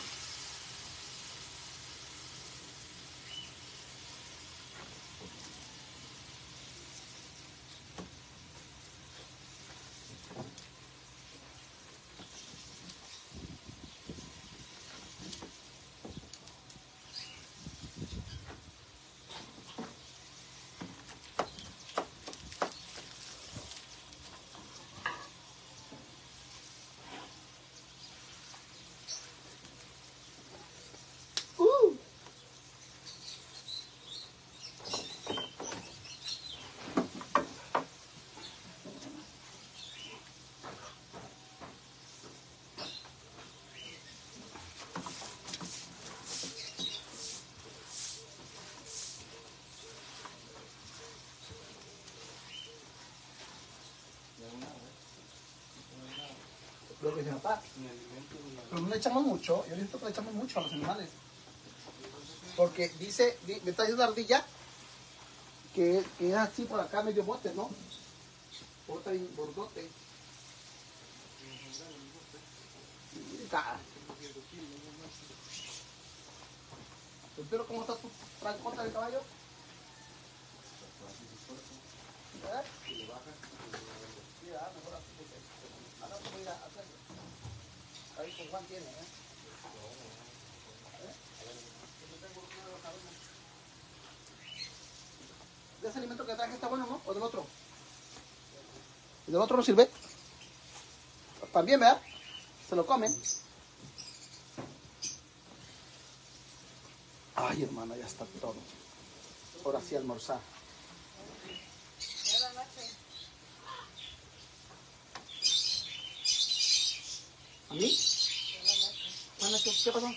Uh. Lo que se nota. Pero no le echamos mucho. Yo he visto que le echamos mucho a los animales. Porque dice, di- me está diciendo la ardilla que, que es así por acá medio bote, ¿no? Bote y bordote. Y está. Pero ¿cómo está tu trancota del caballo? ¿Eh? Sí, ah, mejor así porque ahora te voy a ir a hacerlo. Ahí con Juan tiene, ¿eh? ¿De ese alimento que traje está bueno, no? ¿O del otro? ¿Y del otro no sirve? También, ¿verdad? Se lo comen. Ay, hermana, ya está todo. Ahora sí almorzar. Ya la noche. ¿A mí? Ya la noche. Bueno, ¿qué, qué pasó?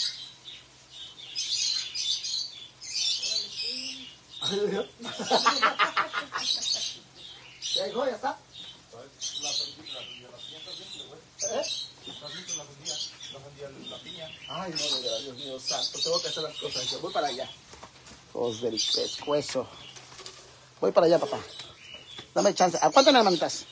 Ay, Dios mío. ¿Ya dijo? ¿Ya está? ¿Eh? Ay, no, de verdad, Dios mío, santo, tengo que hacer las cosas. Yo voy para allá. Os del pescuezo. Voy para allá, papá. Dame chance. Aguanten, hermanitas.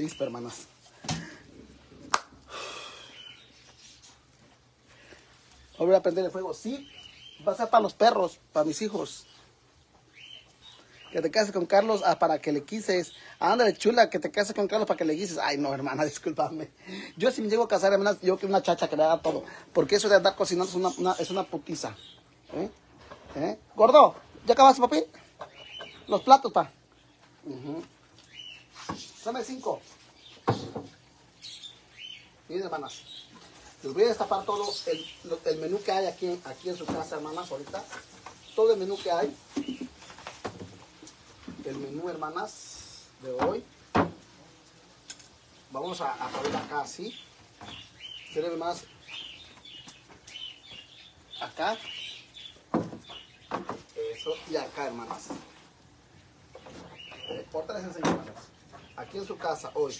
Listo, hermanas. Voy a prender el fuego. Sí, va a ser para los perros, para mis hijos. Que te cases con Carlos ah, para que le quises. Ándale, chula, que te cases con Carlos para que le quises. Ay, no, hermana, discúlpame. Yo si me llego a casar, hermanas, yo quiero una chacha que le haga todo. Porque eso de andar cocinando es una, una, es una putiza. ¿Eh? ¿Eh? Gordo, ¿ya acabaste, papi? Los platos, pa. Uh-huh. Dame cinco. Miren, hermanas. Les voy a destapar todo el, el menú que hay aquí, aquí en su casa, hermanas, ahorita. Todo el menú que hay. El menú, hermanas, de hoy. Vamos a, a poner acá así. Miren, hermanas. Acá. Eso. Y acá, hermanas. Eh, ahorita les enseño, hermanas. Aquí en su casa, hoy.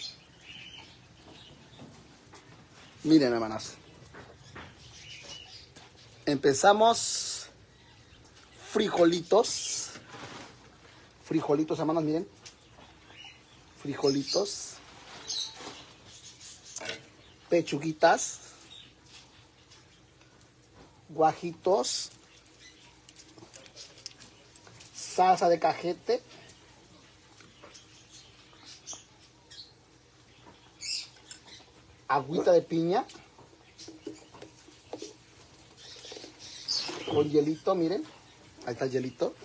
Miren, hermanas. Empezamos frijolitos. Frijolitos, hermanas, miren. Frijolitos. Pechuguitas. Guajitos. Salsa de cajete. Agüita de piña. Con hielito, miren. Ahí está el hielito.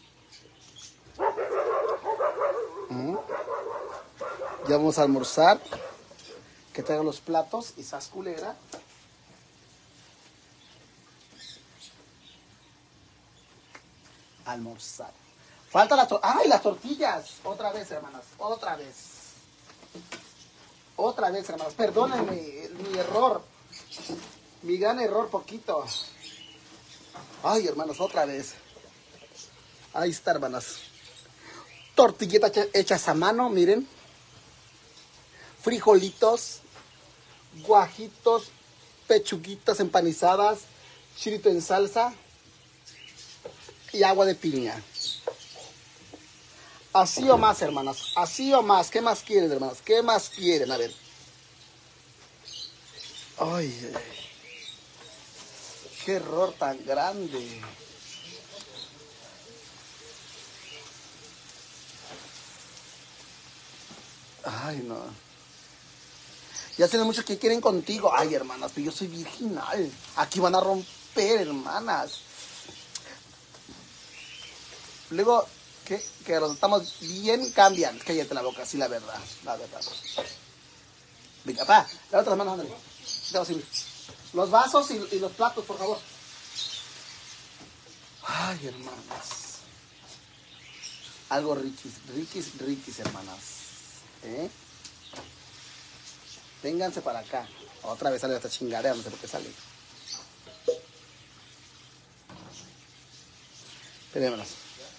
Mm. Ya vamos a almorzar. Que traigan los platos y sas culera. Almorzar. Falta las tortillas. ¡Ay, las tortillas! Otra vez, hermanas. Otra vez. Otra vez, hermanos. Perdónenme mi error. Mi gran error, poquito. Ay, hermanos, otra vez. Ahí está, hermanas. Tortillitas hechas a mano, miren. Frijolitos. Guajitos. Pechuguitas empanizadas. Chilito en salsa. Y agua de piña. Así o más, hermanas. Así o más. ¿Qué más quieren, hermanas? ¿Qué más quieren? A ver. Ay, ay. Qué error tan grande. Ay, no. Ya tienen muchos que quieren contigo. Ay, hermanas, pero yo soy virginal. Aquí van a romper, hermanas. Luego, que, que los estamos bien, cambian. Cállate la boca, sí, la verdad. La verdad. Venga, pa, la otra mano, ándale. Los vasos y, y los platos, por favor. Ay, hermanas. Algo riquis, riquis, riquis, hermanas. ¿Eh? Vénganse para acá. Otra vez sale esta chingadera, no sé por qué sale. Espérenmelas.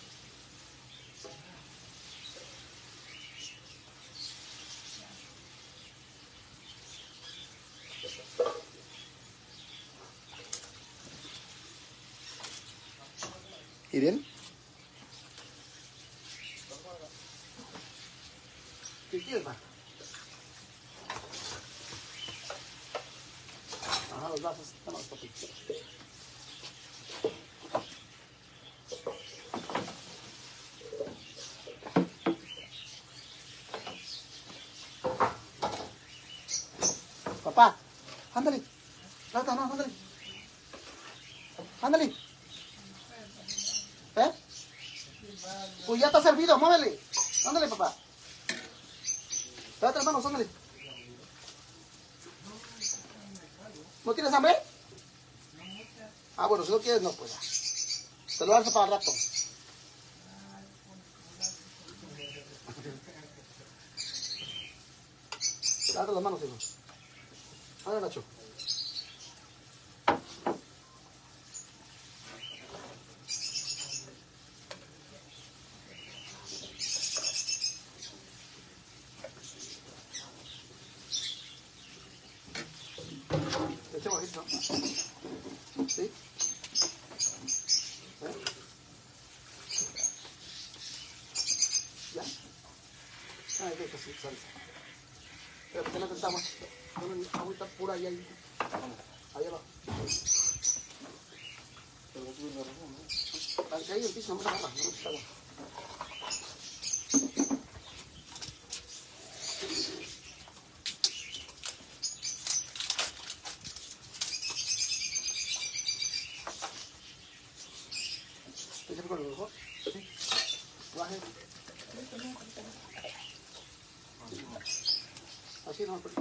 ¿Miren? ¿Qué quieres, ma? Ajá, los vasos. Toma los papitos. Papá, ándale. No, no, no, ándale. Ándale. ¿Eh? Pues ya está servido, muévele. Ándale, papá. Date las manos, ándale. ¿No tienes hambre? Ah, bueno, si no quieres, no, pues ya. Te lo alzo para el rato. Date las manos, hijo. Ándale, Nacho. Le echamos esto. ¿Sí? ¿Eh? Ya. Ay, deja así, salsa. Pero ¿por qué no intentamos? Ponen agüita pura ahí, ahí. Ahí abajo. Ahí el piso, no me agarra, no me agarra. ¿Te con el mejor? Sí. Baje. Así no, porque...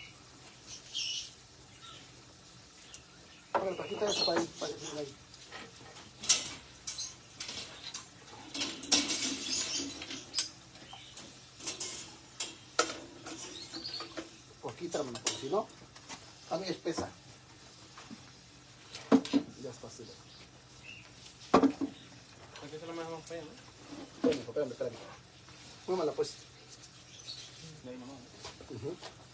Ahora la pajita es para ahí, para decirle ahí. Poquita, hermano, porque si no, también espesa. Ya está así. Aquí se lo mejor feo, ¿no? Espérame, espérame, espérame. Muévela pues. De ahí nomás. Uh-huh.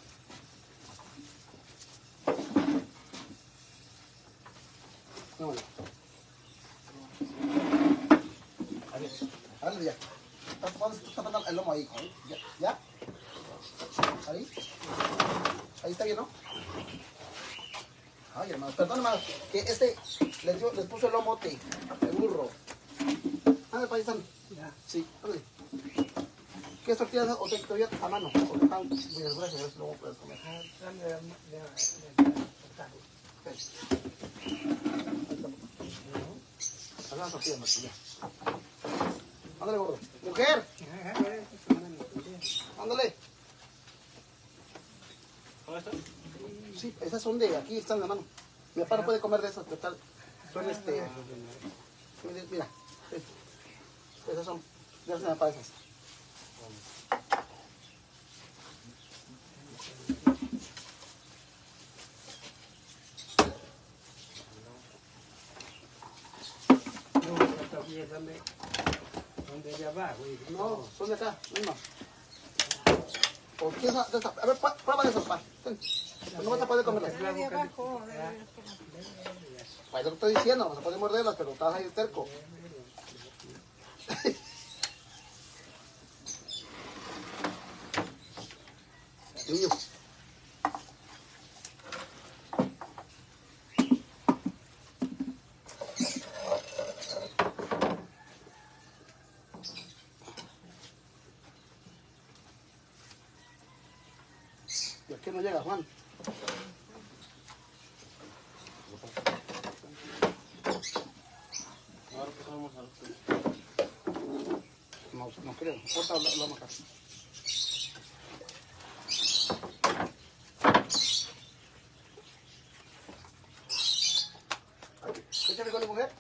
Muévela. Ahí, dale ya. Estás tapando el lomo ahí, ¿eh? ¿Ya? ¿Ya? Ahí. Ahí está bien, ¿no? Ay, hermano, perdón, hermano, que este les, dio, les puso el lomote, el burro. Ándale, paisano. Sí, ándale. ¿Qué tortillas o te todavía a mano? Porque están muy gruesas, a ver si luego puedes comer. Haz las tortillas, Martín, ya. Ándale, gordo. ¡Mujer! Ándale. ¿Cómo está? Sí, esas son de aquí, están en la mano. Mi papá no puede comer de esas, total. Son este... Mira, mira. Esas son... Ya se me para esas. No, son de acá, mismo. ¿Por qué esa, de esa? A ver, prueba de esas, pa. No vas a poder comerlas. La de abajo, de abajo. Pues lo que estoy diciendo, vas a poder morderlas, pero estás ahí terco. Niño. ¿Y a qué no llega, Juan? Ahora que vamos a... No, no creo. Ahorita lo, lo vamos a hacer. ¿Qué te recuerda, mujer?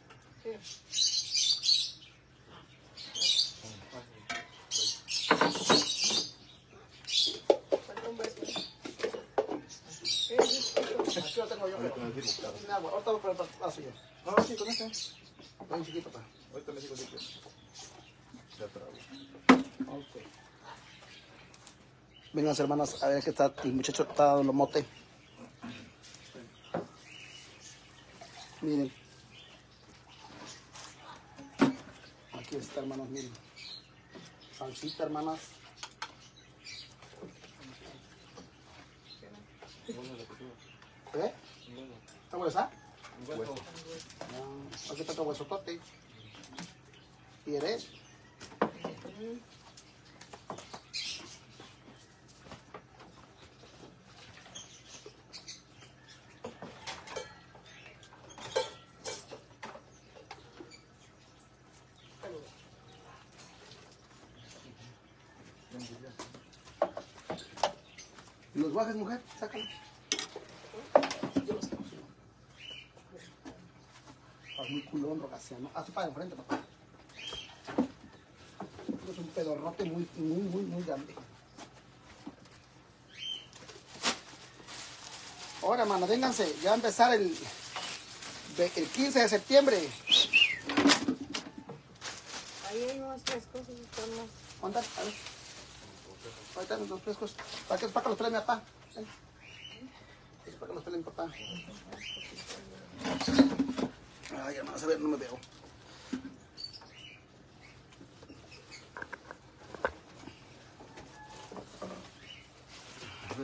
Falta un beso. Aquí lo tengo yo, pero... Sin agua. Ahorita voy por el paso yo. No, sí, con este. Está bien chiquito, pa. Ahorita le digo líquido. Ya trago. Ok. Vengan, hermanos, a ver que está, el muchacho está dando mote. Miren. Aquí está, hermanos, miren. Salsita, hermanas. ¿Eh? ¿Está gruesa? Hueso. Ah, aquí está otro huesotote. ¿Quieres? ¿Y los guajes, mujer? Sácalos. Yo los saco. Estás muy culón, Rogaciano. Hazte para enfrente, papá. Es un pedorrote muy, muy, muy, muy grande. Ahora, hermano, vénganse. Ya va a empezar el, el quince de septiembre. Ahí hay unas tres cosas, están más. ¿Dónde? A ver. Ahí están los frescos. ¿Para qué? Para que los pelee mi papá. Ven. Es para que los pelee mi papá. Ay, hermano, a ver, no me veo. A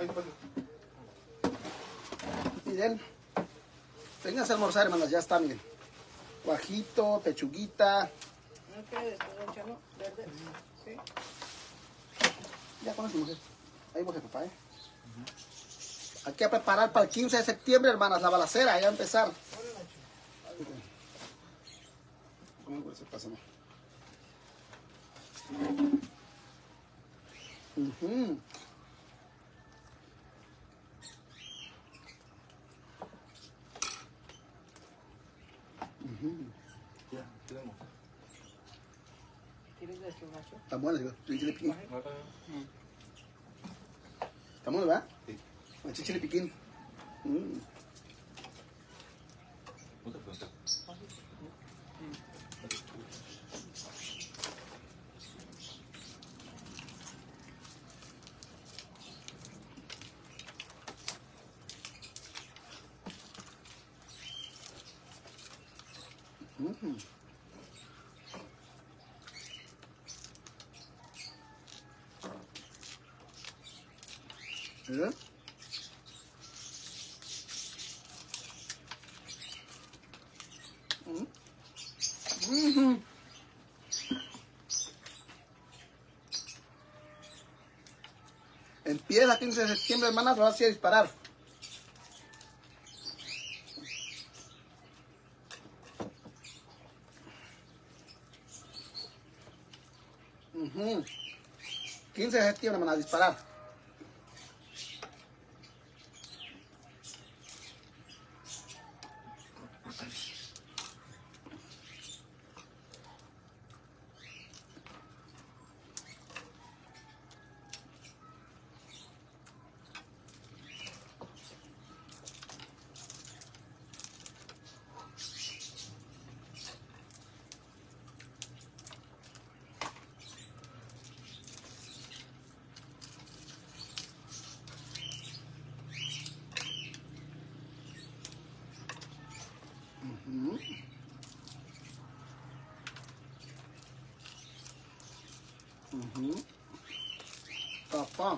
Venga, venga. Miren. Vénganse a almorzar, hermanas, ya está, miren. Guajito, pechuguita. ¿No quieres después, Chano? Verde. Sí. Ya con eso, mujer. Ahí, mujer, papá, ¿eh? Hay que preparar para el quince de septiembre, hermanas, la balacera, ya va a empezar. Hola, Nacho. ¿Cómo se pasa, no? Uh-huh. Uh-huh. Ya, tenemos. ¿Quieres decir, Nacho? Está bueno, digo. Chile piquín. No, no, Está bueno, ¿verdad? Sí. Con chile piquín. Mm. no te pregunté. Mm. ¿Eh? Mm. Mhm. Empieza quince de septiembre, hermanas, lo vas a disparar. Uh-huh. quince de septiembre, hermanas, a disparar. Uh-huh. Uh-huh. Papá.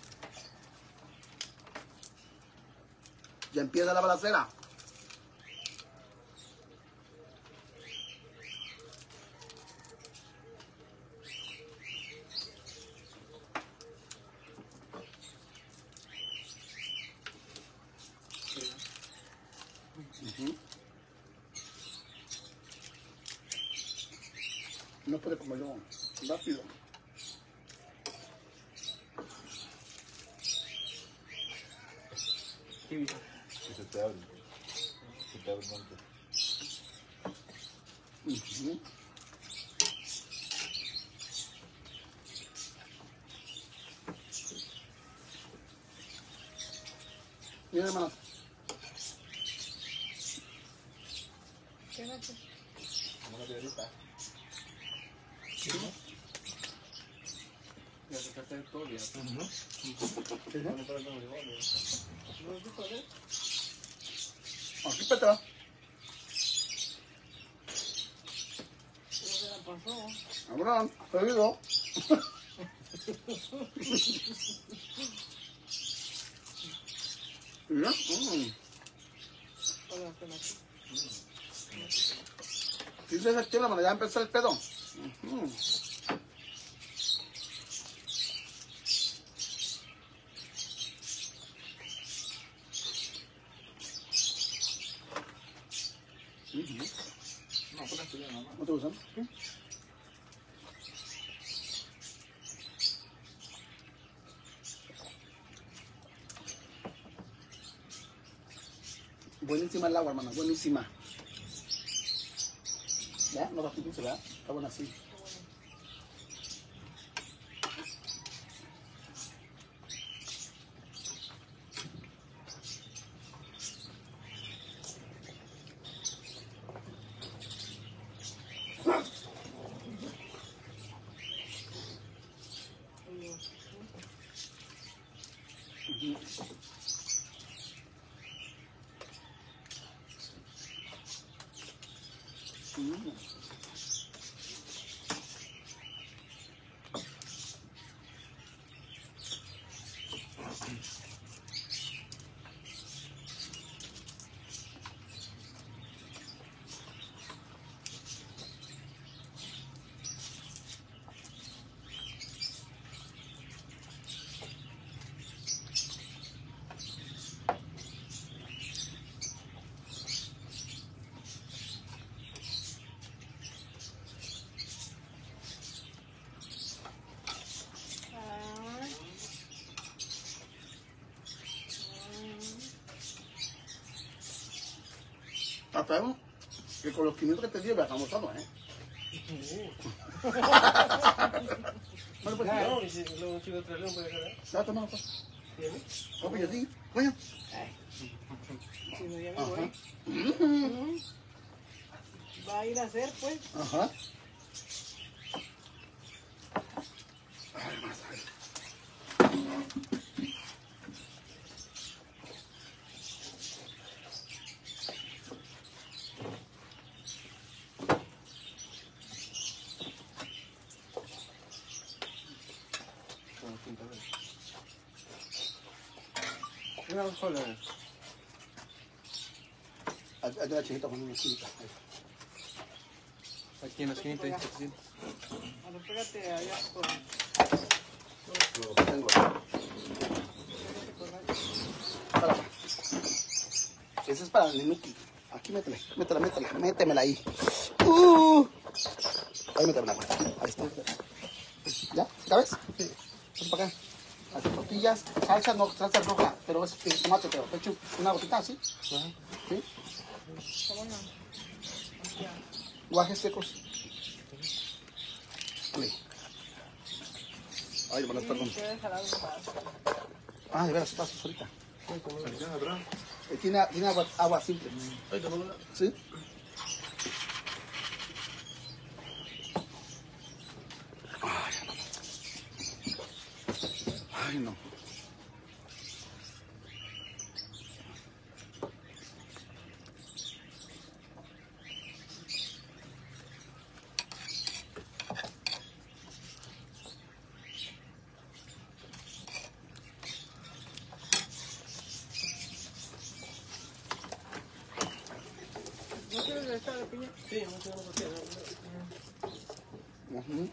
Ya empieza la balacera. Uh-huh. No puede comer yo. Rápido. Que se te abre. Se te abre el monte. Uh-huh. Mira, hermano. ¿Qué, Nacho? Como una piedrita. Ya se trata de todo ya. ¿Qué es? No para no me vale. ¿No es de poder? Aquí, Petra. ¿Qué se la pasó? Abraham, seguido. Mira. Mm. Hola, ¿qué, Nacho? quince de septiembre, hermano, ya empezó el pedo. Uh-huh. Uh-huh. No, pon esto ya nada más. ¿No te gustan? Buenísima el agua, hermano, buenísima. ¿Ya? No rapidito, ¿verdad? Está buena así. Ujú. Mm. Hasta un- que con los quinientos que te dio, estamos almorzando, ¿eh? Bueno, pues, No, y si luego un chico de tres león puede ser. ya, toma, pues. ¿Tiene? No, pues yo sí. Coño. Si no, ya me Ajá. voy. Mm. Va a ir a hacer, pues. Ajá. Ay, más, ay. Una sola. Hay hay una chiquita con una chiquita. Ahí. Aquí en la esquinita ahí está haciendo. A ver, pégate allá con. Lo tengo. Pégate con algo. Para. Ese es para el Nenuki. Aquí métele, métela, métela, métemela ahí. Uh. Ahí métemela. Ahí está. ¿Ya? ¿Ya ves? Sí. Ven para acá. Así, tortillas, salsa, no, salsa roja, pero es eh, tomate, pero te echo una gotita así. Ajá. ¿Sí? ¿Cómo no? Ya. Guajes secos. Vale. Ay, bueno, perdón. Sí, puedes jalar un vaso. Ah, de veras, pasos ahorita. ¿Salchichón atrás? Eh, Tiene, tiene agua, agua simple. Ay, te jodas. ¿Sí? Ay, no. ¿No quieres esta de piña? Sí, no sé por qué. Ujú.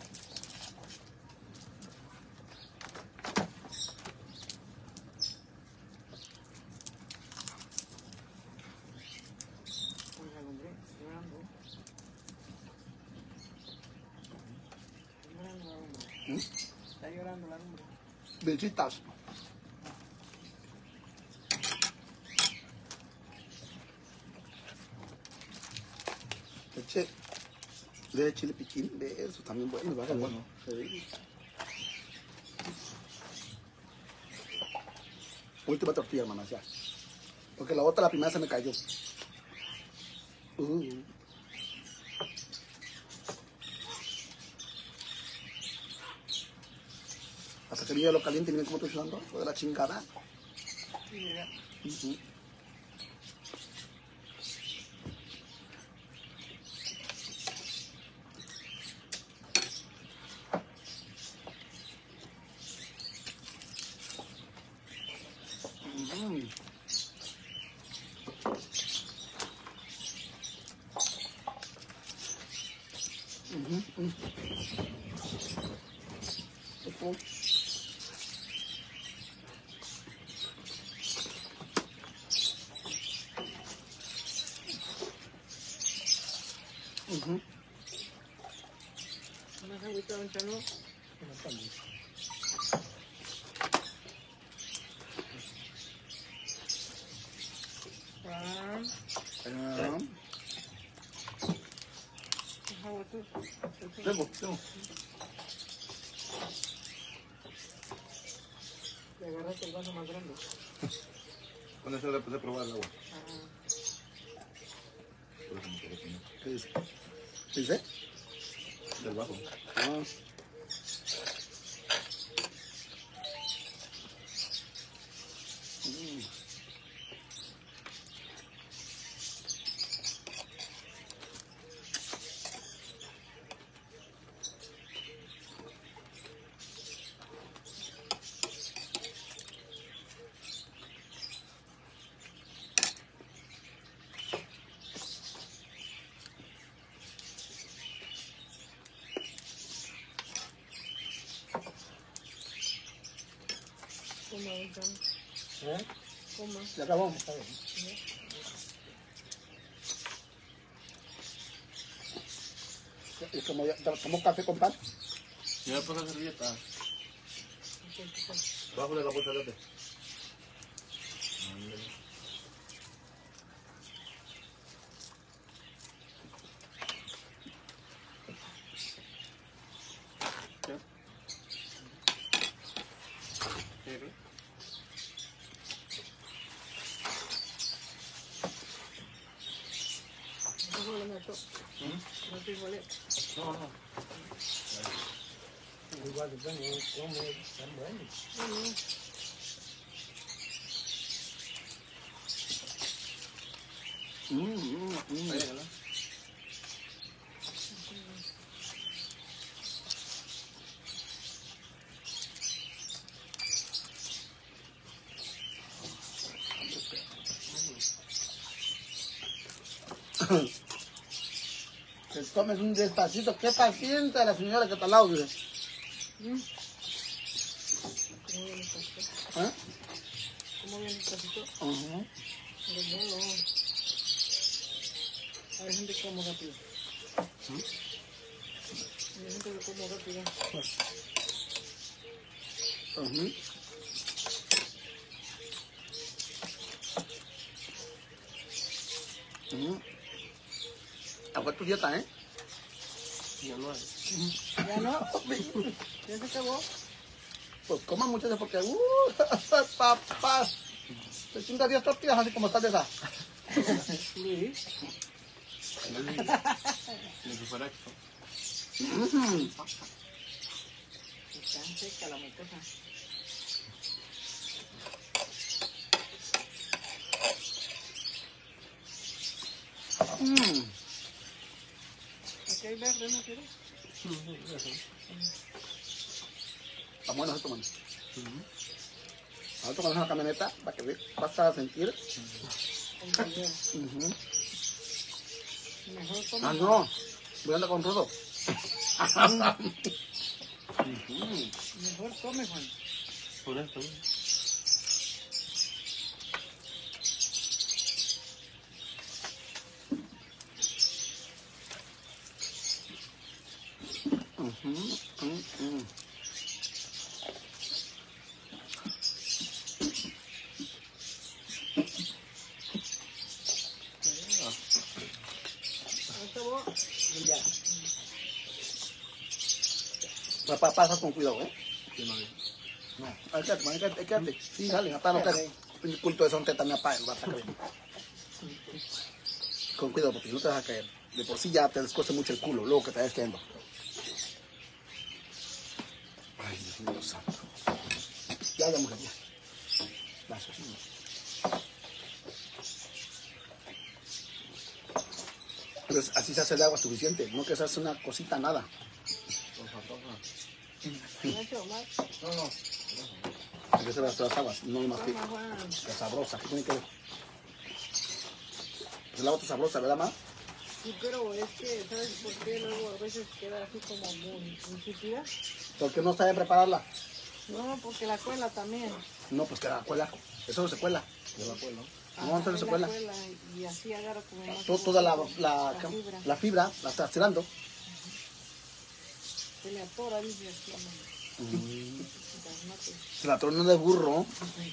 Pues la lombriz, llorando. Está llorando la lombriz. ¿Mm? Está llorando la lombriz. Vencitas. Leche, de chile piquín, de eso también bueno, va a ser bueno. Sí. Última tortilla, hermanas, ya. Porque la otra, la primera se me cayó. Uh. Hasta que el lo caliente, miren cómo estoy sudando, fue de la chingada. Sí, mira. Uh-huh. Mm. Mhm. Mm. Esto. Mhm. ¿Más agüita, don Chano? Ah, Ah, ¿es agua tú? tengo, tengo. Le agarraste el vaso más grande. ¿Cuándo se le empecé a probar el agua? Ah, Por eso me quedé con ¿Qué dice? ¿Qué dice? eso. Del bajo. Ah. Mm. coma, don Chano. ¿Eh? Coma. ¿Ya acabó? Está bien. ¿Y como ya tomó café con pan? Ya le pongo la servilleta. Bajo de la bolsa de lote. frijolito. No frijolito. No, no. Igual que tengo, come, están buenos. Mm. Mm, mm, mm. Pégala. Te comes un despacito. Qué paciente la señora que está al lado. Dice. Mm. ¿Cómo viene el pasito? ¿Eh? ¿Cómo viene el pasito? Ujú. Pero no, no. Hay gente que come rápido. Hay gente que come rápido. Ujú. Ujú. Aguanta tu dieta, ¿eh? Ya no hay. Ya no. Ya se acabó. Pues coma muchas porque, uh, papá, te chingas diez tortillas así como estás de esa. Sí. Ni que fuera esto. Ujú. Está seca la mocosa. Mm. Aquí hay verde, ¿no quieres? Está bueno esto, mano. Ahora cuando en la camioneta, para que ve- vas a sentir. El video. Ujú. Mejor come. Ah, no, voy a andar con rudo. Mejor come, Juan. Por esto. Ujú, mm, mm. Acabó. Ya. Papá, pasa con cuidado, ¿eh? Que no hay. No, hay que, hay que, hay que, sí, dale, papá, no te el culto de sonte también, papá, no vas a caer. Con cuidado, porque no te vas a caer. De por sí ya te descoce mucho el culo, luego que te vayas cayendo. Ay, Dios mío santo. Ya, ya, mujer, ya. Gracias. Entonces, así se hace el agua suficiente, no que se hace una cosita, nada. ¿No ha hecho más? No, no. Hay que hacer las todas las aguas, no más que Toma, Juan. la sabrosa. ¿Qué tiene que ver? Pues el agua está sabrosa, ¿verdad, ma? Sí, pero es que, ¿sabes por qué luego a veces queda así como muy insípida? Porque no saben prepararla. No, porque la cuela también. No, pues que la cuela. Eso no se cuela. Yo la cuelo. No, entonces se la cuela. cuela y así agarra como más To- Toda la, la, la fibra. la fibra la está tirando. Se le atora, dice así, ¿no? Las mates. Se la torna de burro.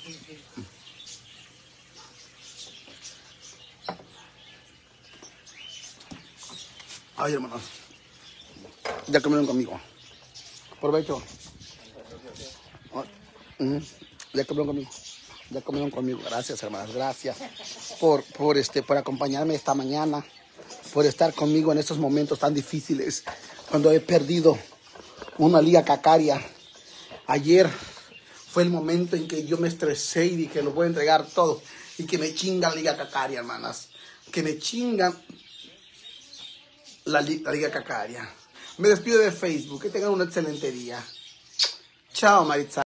Ay, hermanos. Ya comieron conmigo. Provecho. Ah, ujú. Ya comieron conmigo. Ya comieron conmigo. Gracias, hermanas. Gracias por, por, este, por acompañarme esta mañana. Por estar conmigo en estos momentos tan difíciles. Cuando he perdido una liga cacaria. Ayer fue el momento en que yo me estresé y dije, lo voy a entregar todo. Y que me chingan liga cacaria, hermanas. Que me chingan la, li- la liga cacaria. Me despido de Facebook. Que tengan un excelente día. Chao, Maritza.